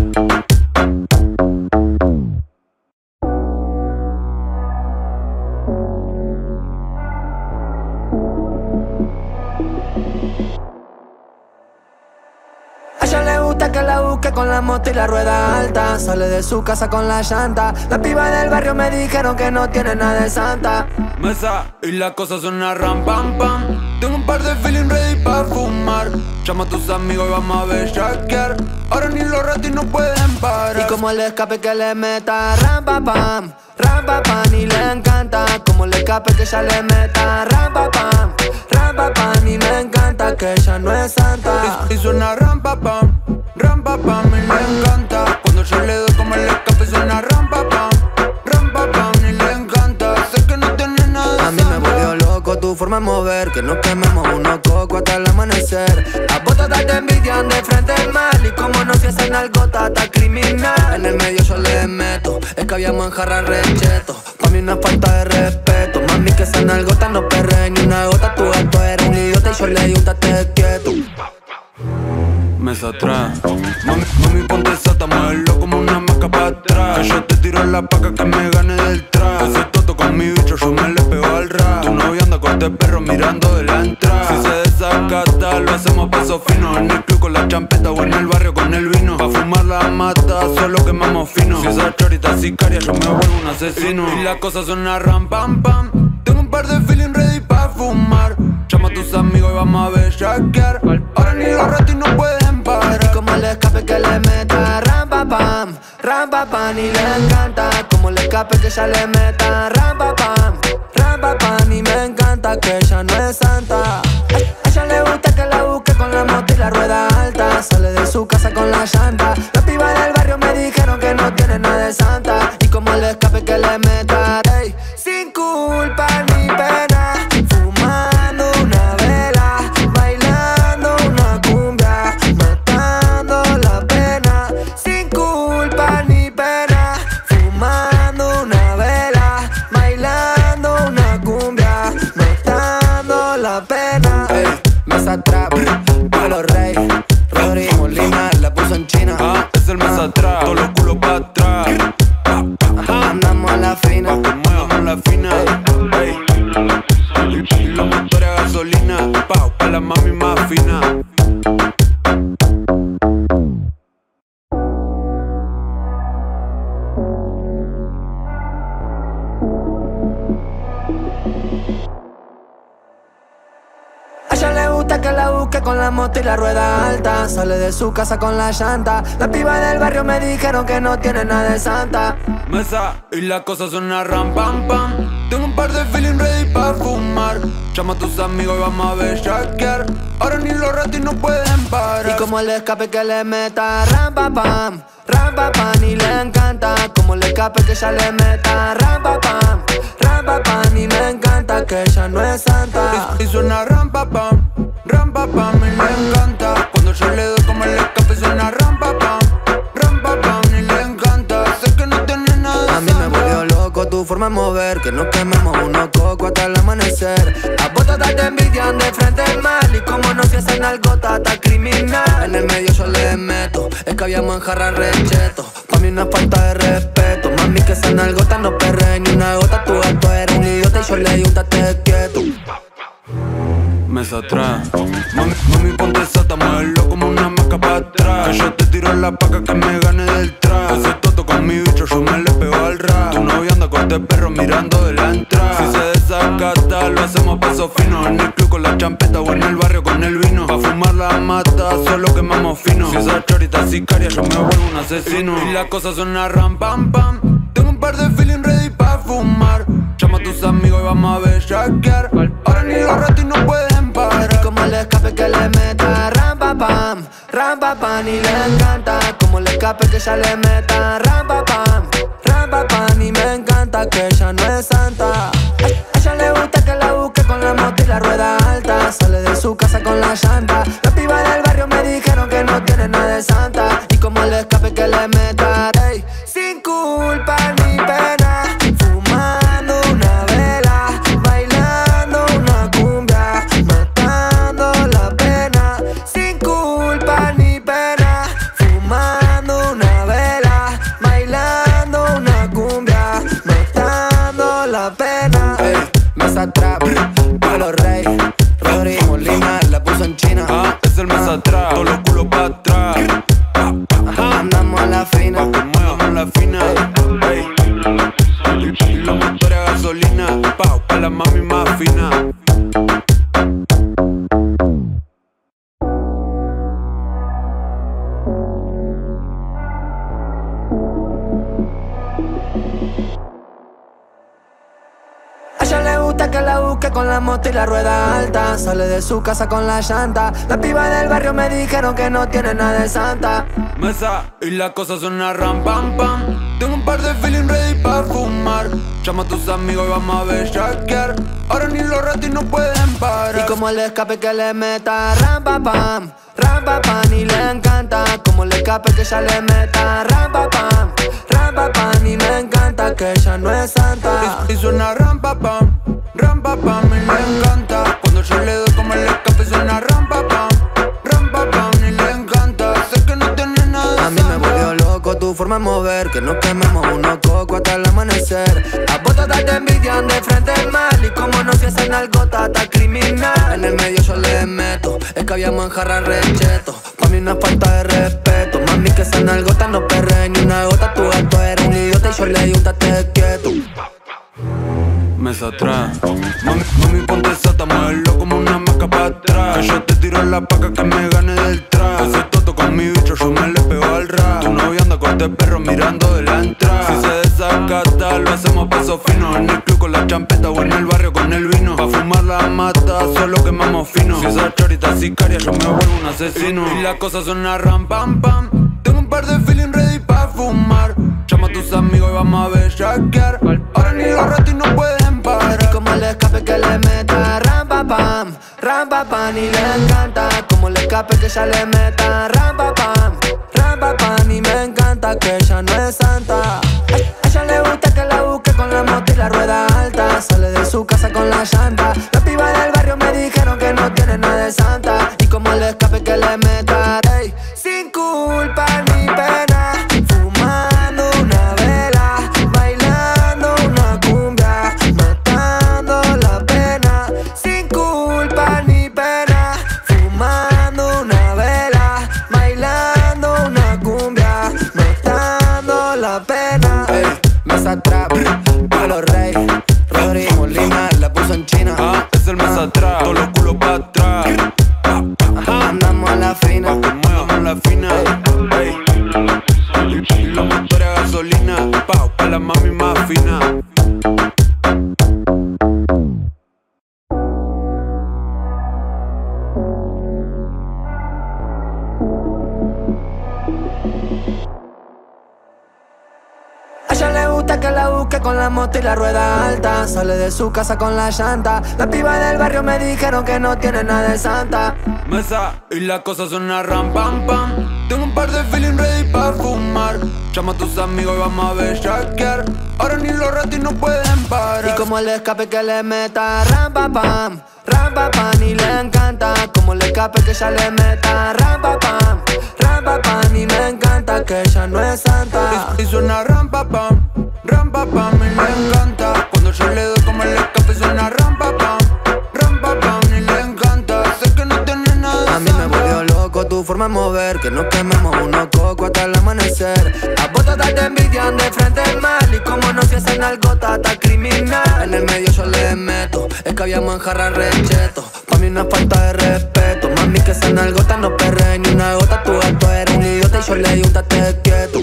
A ella le gusta que la busque con la moto y la rueda alta. Sale de su casa con la llanta. Las pibas del barrio me dijeron que no tiene nada de santa. Mesa y la cosa suena ram pam pam. Tengo un par de feeling ready pa' fumar. Llama a tus amigos y vamos a bellaquear. Ahora ni los ratis no pueden parar. Y como el escape que le meta ram pa pam, ram pa pam, y le encanta. Como el escape que ella le meta ram pa pam, ram pa pam, y me encanta que ella no es santa. Y, y suena ram pa pam, ram pa pam, y le encanta. Cuando yo le doy como el escape suena ram pa pam, ram pa pam, y le encanta. Sé que no tiene nada de a mí me volvió loco tu forma de mover. Que nos quememos unos cocos hasta el amanecer. A vos todas te envidian de frente al mal. Y como no se hacen algo tata criminal. En el medio yo le meto, es que habíamos en jarra recheto. Pa' mí una falta de respeto. Mami que esa nalgota no perre ni una gota. Tu gato era un idiota y yo le di un tate quieto. Mesa atrás, mami, mami ponte sata, muévelo como una maca pa' atrás. Que yo te tiro la paca que me gane del trap. Ese toto con mi bicho yo me le pego al rap. Tu novia anda con este perro mirando de la entrada. Si se desacata lo hacemos a paso fino. En el club con la champeta o en el barrio con el vino. Pa' fumar la mata, solo quemamos fino. Si esa chorita sicaria yo me vuelvo un asesino. Y la cosa suena ram pam pam. Tengo un par de feeling ready pa' fumar. Llama a tus amigos y vamos a bellaquear. Ahora ni los ratis no pueden parar. Y como el escape que le meta ram pa pam, ram pa pam, y le encanta. Como el escape que ella le meta ram pa pam, ram pa pam, y me encanta que ella no es santa. A ella le gusta que la busque con la moto y la rueda alta. Sale de su casa con la llanta. Las pibas del barrio me dijeron que no tiene nada de santa. Y como el escape que le meta, ey, sin culpa ni pena, fumando una vela, bailando una cumbia, matando la pena. Sin culpa ni pena, fumando una vela, bailando una cumbia, matando la pena. Ey, Mesa Trap, Palo Rey, Rodrigo Molina la puso en China. Ah, es el Mesa atrás, todos los culos pa' atrás. Andamos a la fina, Muevamos la fina, ey. Y los motores a gasolina, pao, pa' la mami más fina. a ella le gusta que la busque con la moto y la rueda alta. Sale de su casa con la llanta. Las pibas del barrio me dijeron que no tiene nada de santa. Mesa y la cosa suena ram pam pam. Tengo un par de feeling ready pa' fumar. Llama a tus amigos y vamos a bellaquear. Ahora ni los ratis no pueden parar. Y como el escape que le meta ram pa pam, ram pa pam, y le encanta. Como el escape que ella le meta ram pa pam, ram pa pam, y me encanta que ella no es santa. Y, y suena ram pa pam, ram pa pam, y le encanta. Cuando yo le doy como el escape suena ram pa pam, ram pa pam, y le encanta. Sé que no tiene nada de A mí me santa. volvió loco tu forma de mover. Que nos quememos unos cocos hasta el amanecer. A vos todas te envidian de frente al mal. Y como no se hacen algo tata criminal. En el medio yo le meto, es que habíamos en jarra recheto. Pa' mí una falta de respeto. Mami que esa nalgota no perre ni una gota. Tu gato era un idiota y yo le di un tate quieto. Mesa atrás, mami, mami ponte sata, muévelo como una maca pa' atrás. Que yo te tiro la paca que me gane del trap. Ese toto con mi bicho yo me le pego al rap. Tu novia anda con este perro mirando de la entrada. Si se desacata lo hacemos a paso fino. En el club con la champeta o en el barrio con el vino. Pa' fumar la mata, solo quemamos fino. Si esa chorita sicaria yo me vuelvo un asesino. Y la cosa suena ram pam pam. Tengo un par de feeling ready pa' fumar. Llama a tus amigos y vamos a bellaquear. Ahora ni los ratis no pueden parar. Y como el escape que le meta ram pa pam, ram pa pam, y le encanta. Como el escape que ella le meta ram pa pam, ram pa pam, y me encanta que ella no es santa. A ella le gusta que la busque con la moto y la rueda alta. Sale de su casa con la llanta. Las pibas del barrio me dijeron que no tiene nada de santa. Y como el escape que le meta, ey, sin culpa ni pena, fumando una vela, bailando una cumbia, busqué con la moto y la rueda alta. Sale de su casa con la llanta. Las pibas del barrio me dijeron que no tiene nada de santa. Mesa y la cosa suena ram pam pam. Tengo un par de feeling ready pa' fumar. Llama a tus amigos y vamos a bellaquear. Ahora ni los ratis no pueden parar. Y como el escape que le meta ram pa pam, ram pa pam, y le encanta. Como el escape que ella le meta ram pa pam, ram pa pam, y me encanta que ella no es santa. Y, y suena ram pa pam, ram pa pam, y le encanta. Cuando yo le doy como el escape suena ram pa pam, ram pa pam, y le encanta. Sé que no tiene nada de A mí me volvió loco tu forma de mover, que nos quememos unos cocos hasta el amanecer. A vos todas te envidian de frente al mal, y como no se hacen algo tata criminal. En el medio yo le meto, es que habíamos en jarra recheto. Pa' mí una falta de respeto, mami que esa nalgota no perre ni una gota. Tu gato era un idiota y yo le di un tate quieto. Mesa atrás, mami, mami ponte sata, muévelo como una maca pa' atrás. Que yo te tiro la paca que me gane del trap. Ese toto con mi bicho yo me le pego al rap. Tu novia anda con este perro mirando de la entrada. Si se desacata lo hacemos a paso fino. En el club con la champeta o en el barrio con el vino. Pa' fumar la mata, solo quemamos fino. Si esa chorita sicaria yo me vuelvo un asesino. Y la cosa suena ram pam pam. Tengo un par de feeling ready pa' fumar. Llama a tus amigos y vamos a bellaquear. Ahora ni los ratis no pueden parar. Y como el escape que le meta ram pa pam, ram pa pam, y le encanta. Como el escape que ella le meta ram pa pam, ram pa pam, y me encanta que ella no es santa. A ella le gusta que la busque con la moto y la rueda alta. Sale de su casa con la llanta. Las pibas del barrio me dijeron que no tiene nada de santa. Y como el escape que le meta, ey, sin culpa ni pena, fumando una vela, bailando una cumbia, matando la pena. Sin culpa ni pena, fumando una vela, bailando una cumbia, matando la pena. Ey, Mesa Trap, Palo Rey, Rodrigo Molina la puso en China. Ah, es el Mesa atrás, todos los culos pa' atrás. Andamos a la fina, Muevamos la fina, ey. Y los motores a gasolina, pao, pa' la mami más fina. a ella le gusta que la busque con la moto y la rueda alta. Sale de su casa con la llanta. Las pibas del barrio me dijeron que no tiene nada de santa. Mesa y la cosa suena ram pam pam. Tengo un par de feeling ready pa' fumar. Llama a tus amigos y vamos a bellaquear. Ahora ni los ratis no pueden parar. Y como el escape que le meta ram pa pam, ram pa pam, y le encanta. Como el escape que ella le meta ram pa pam, ram pa pam, y me encanta que ella no es santa. Y, y suena ram pa pam, ram pa pam, y le encanta. Cuando yo le doy como el escape suena ram pa pam, ram pa pam, y le encanta. Sé que no tiene nada de A mí me santa. volvió loco tu forma de mover, que nos quememos unos cocos hasta el amanecer. A vos todas te envidian de frente al mal, y como no se hacen algo tata criminal. En el medio yo le meto, es que habíamos en jarra recheto. Pa' mí una falta de respeto, mami que esa nalgota no perre ni una gota. Tu gato era un idiota y yo le di un tate quieto.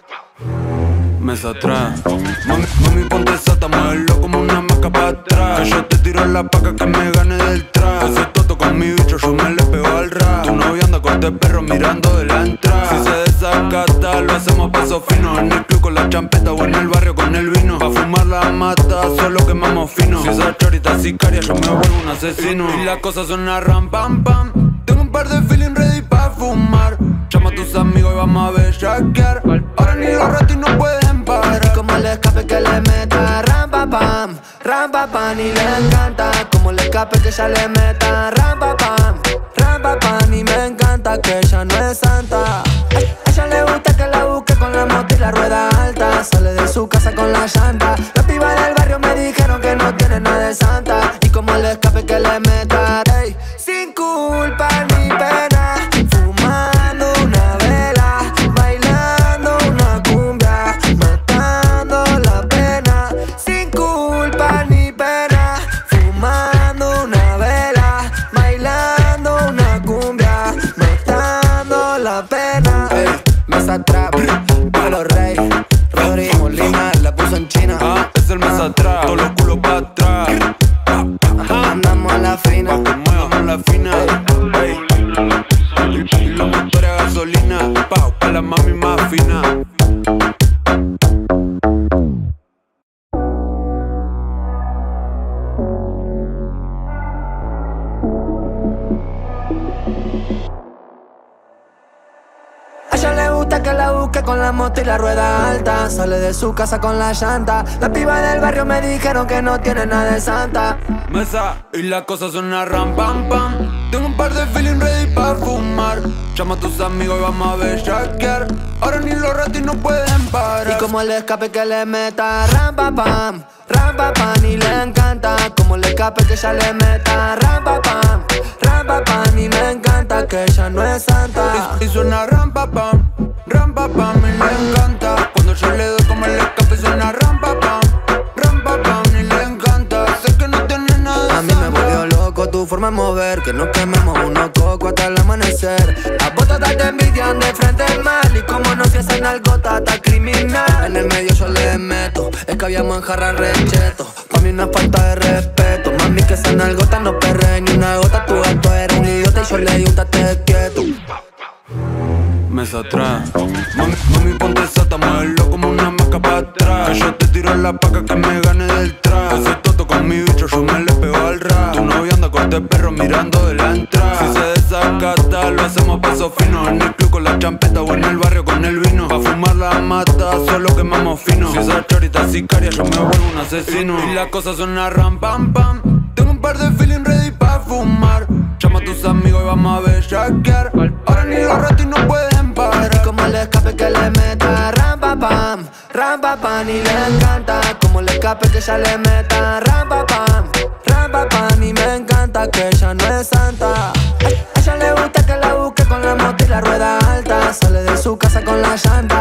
Mesa atrás, mami, mami ponte sata, muévelo como una maca pa' atrás. Que yo te tiro la paca que me gane del trap. Ese toto con mi bicho yo me le pego al rap. Tu novia anda con este perro mirando de la entrada. Si se desacata lo hacemos a paso fino. En el club con la champeta o en el barrio con el vino. Pa' fumar la mata, solo quemamos fino. Si esa chorita sicaria yo me vuelvo un asesino. Y la cosa suena ram pam pam. Tengo un par de feeling ready pa' fumar. Llama a tus amigos y vamos a bellaquear. Ahora ni los ratis no pueden parar. Y como el escape que le meta ram pa pam, ram pa pam, y le encanta. Como el escape que ella le meta ram pa pam, ram pa pam, y me encanta que ella no es santa. A ella le gusta que la busque con la moto y la rueda alta. Sale de su casa con la llanta. Las pibas del barrio me dijeron que no tiene nada de santa. Y como el escape que le meta, ey, sin culpa ni pena, fumando una vela, bailando una cumbia, matando la pena. Sin culpa ni pena, fumando una vela, bailando una cumbia, matando A ella le gusta que la busque con la moto y la rueda alta. Sale de su casa con la llanta. Las pibas del barrio me dijeron que no tiene nada de santa. Mesa y la cosa suena ram pam pam. Tengo un par de feeling ready pa' fumar. Llama a tus amigos y vamos a bellaquear. Ahora ni los ratis no pueden parar. Y como el escape que le meta ram pa pam, ram pa pam. Y le encanta como el escape que ella le meta ram pa pam, ram pa pam. Y me encanta que ella no es santa. Y, y suena ram pa pam, ram pa pam. Y le encanta cuando yo le doy como el escape suena ram pa pam, ram pa pam. Y le encanta, sé que no tiene nada de a mí me volvió loco tu forma de mover. Que nos quememos unos cocos hasta el amanecer. A vos todas te envidian de frente al mal. Y como no se hacen algo tata criminal. En el medio yo le meto, es que habíamos en jarra recheto. Pa' mí una falta de respeto. Mami que esa nalgota no perre ni una gota. Tu gato era un idiota y yo le di un tate quieto. Mesa atrás. Mami, mami ponte sata, muévelo como una maca pa' atrás. Que yo te tiro la paca que me gane del trap. Ese toto con mi bicho, yo me le pego al rap. Tu novia anda con este perro mirando de la entrada. Si se desacata, lo hacemos a paso fino. En el club con la champeta o en el barrio con el vino. Pa' fumar la mata, solo quemamos fino. Si esa chorita sicaria, yo me vuelvo un asesino. Y la cosa suena ram pam pam. Tengo un par de feeling ready pa' fumar. Llama a tus amigos y vamos a bellaquear. Ahora ni los ratis no pueden parar. Y como el escape que le meta ram pa pam, ram pa pam. Y le encanta como el escape que ella le meta ram pa pam, ram pa pam. Y me encanta que ella no es santa. A ella le gusta que la busque con la moto y la rueda alta. Sale de su casa con la llanta.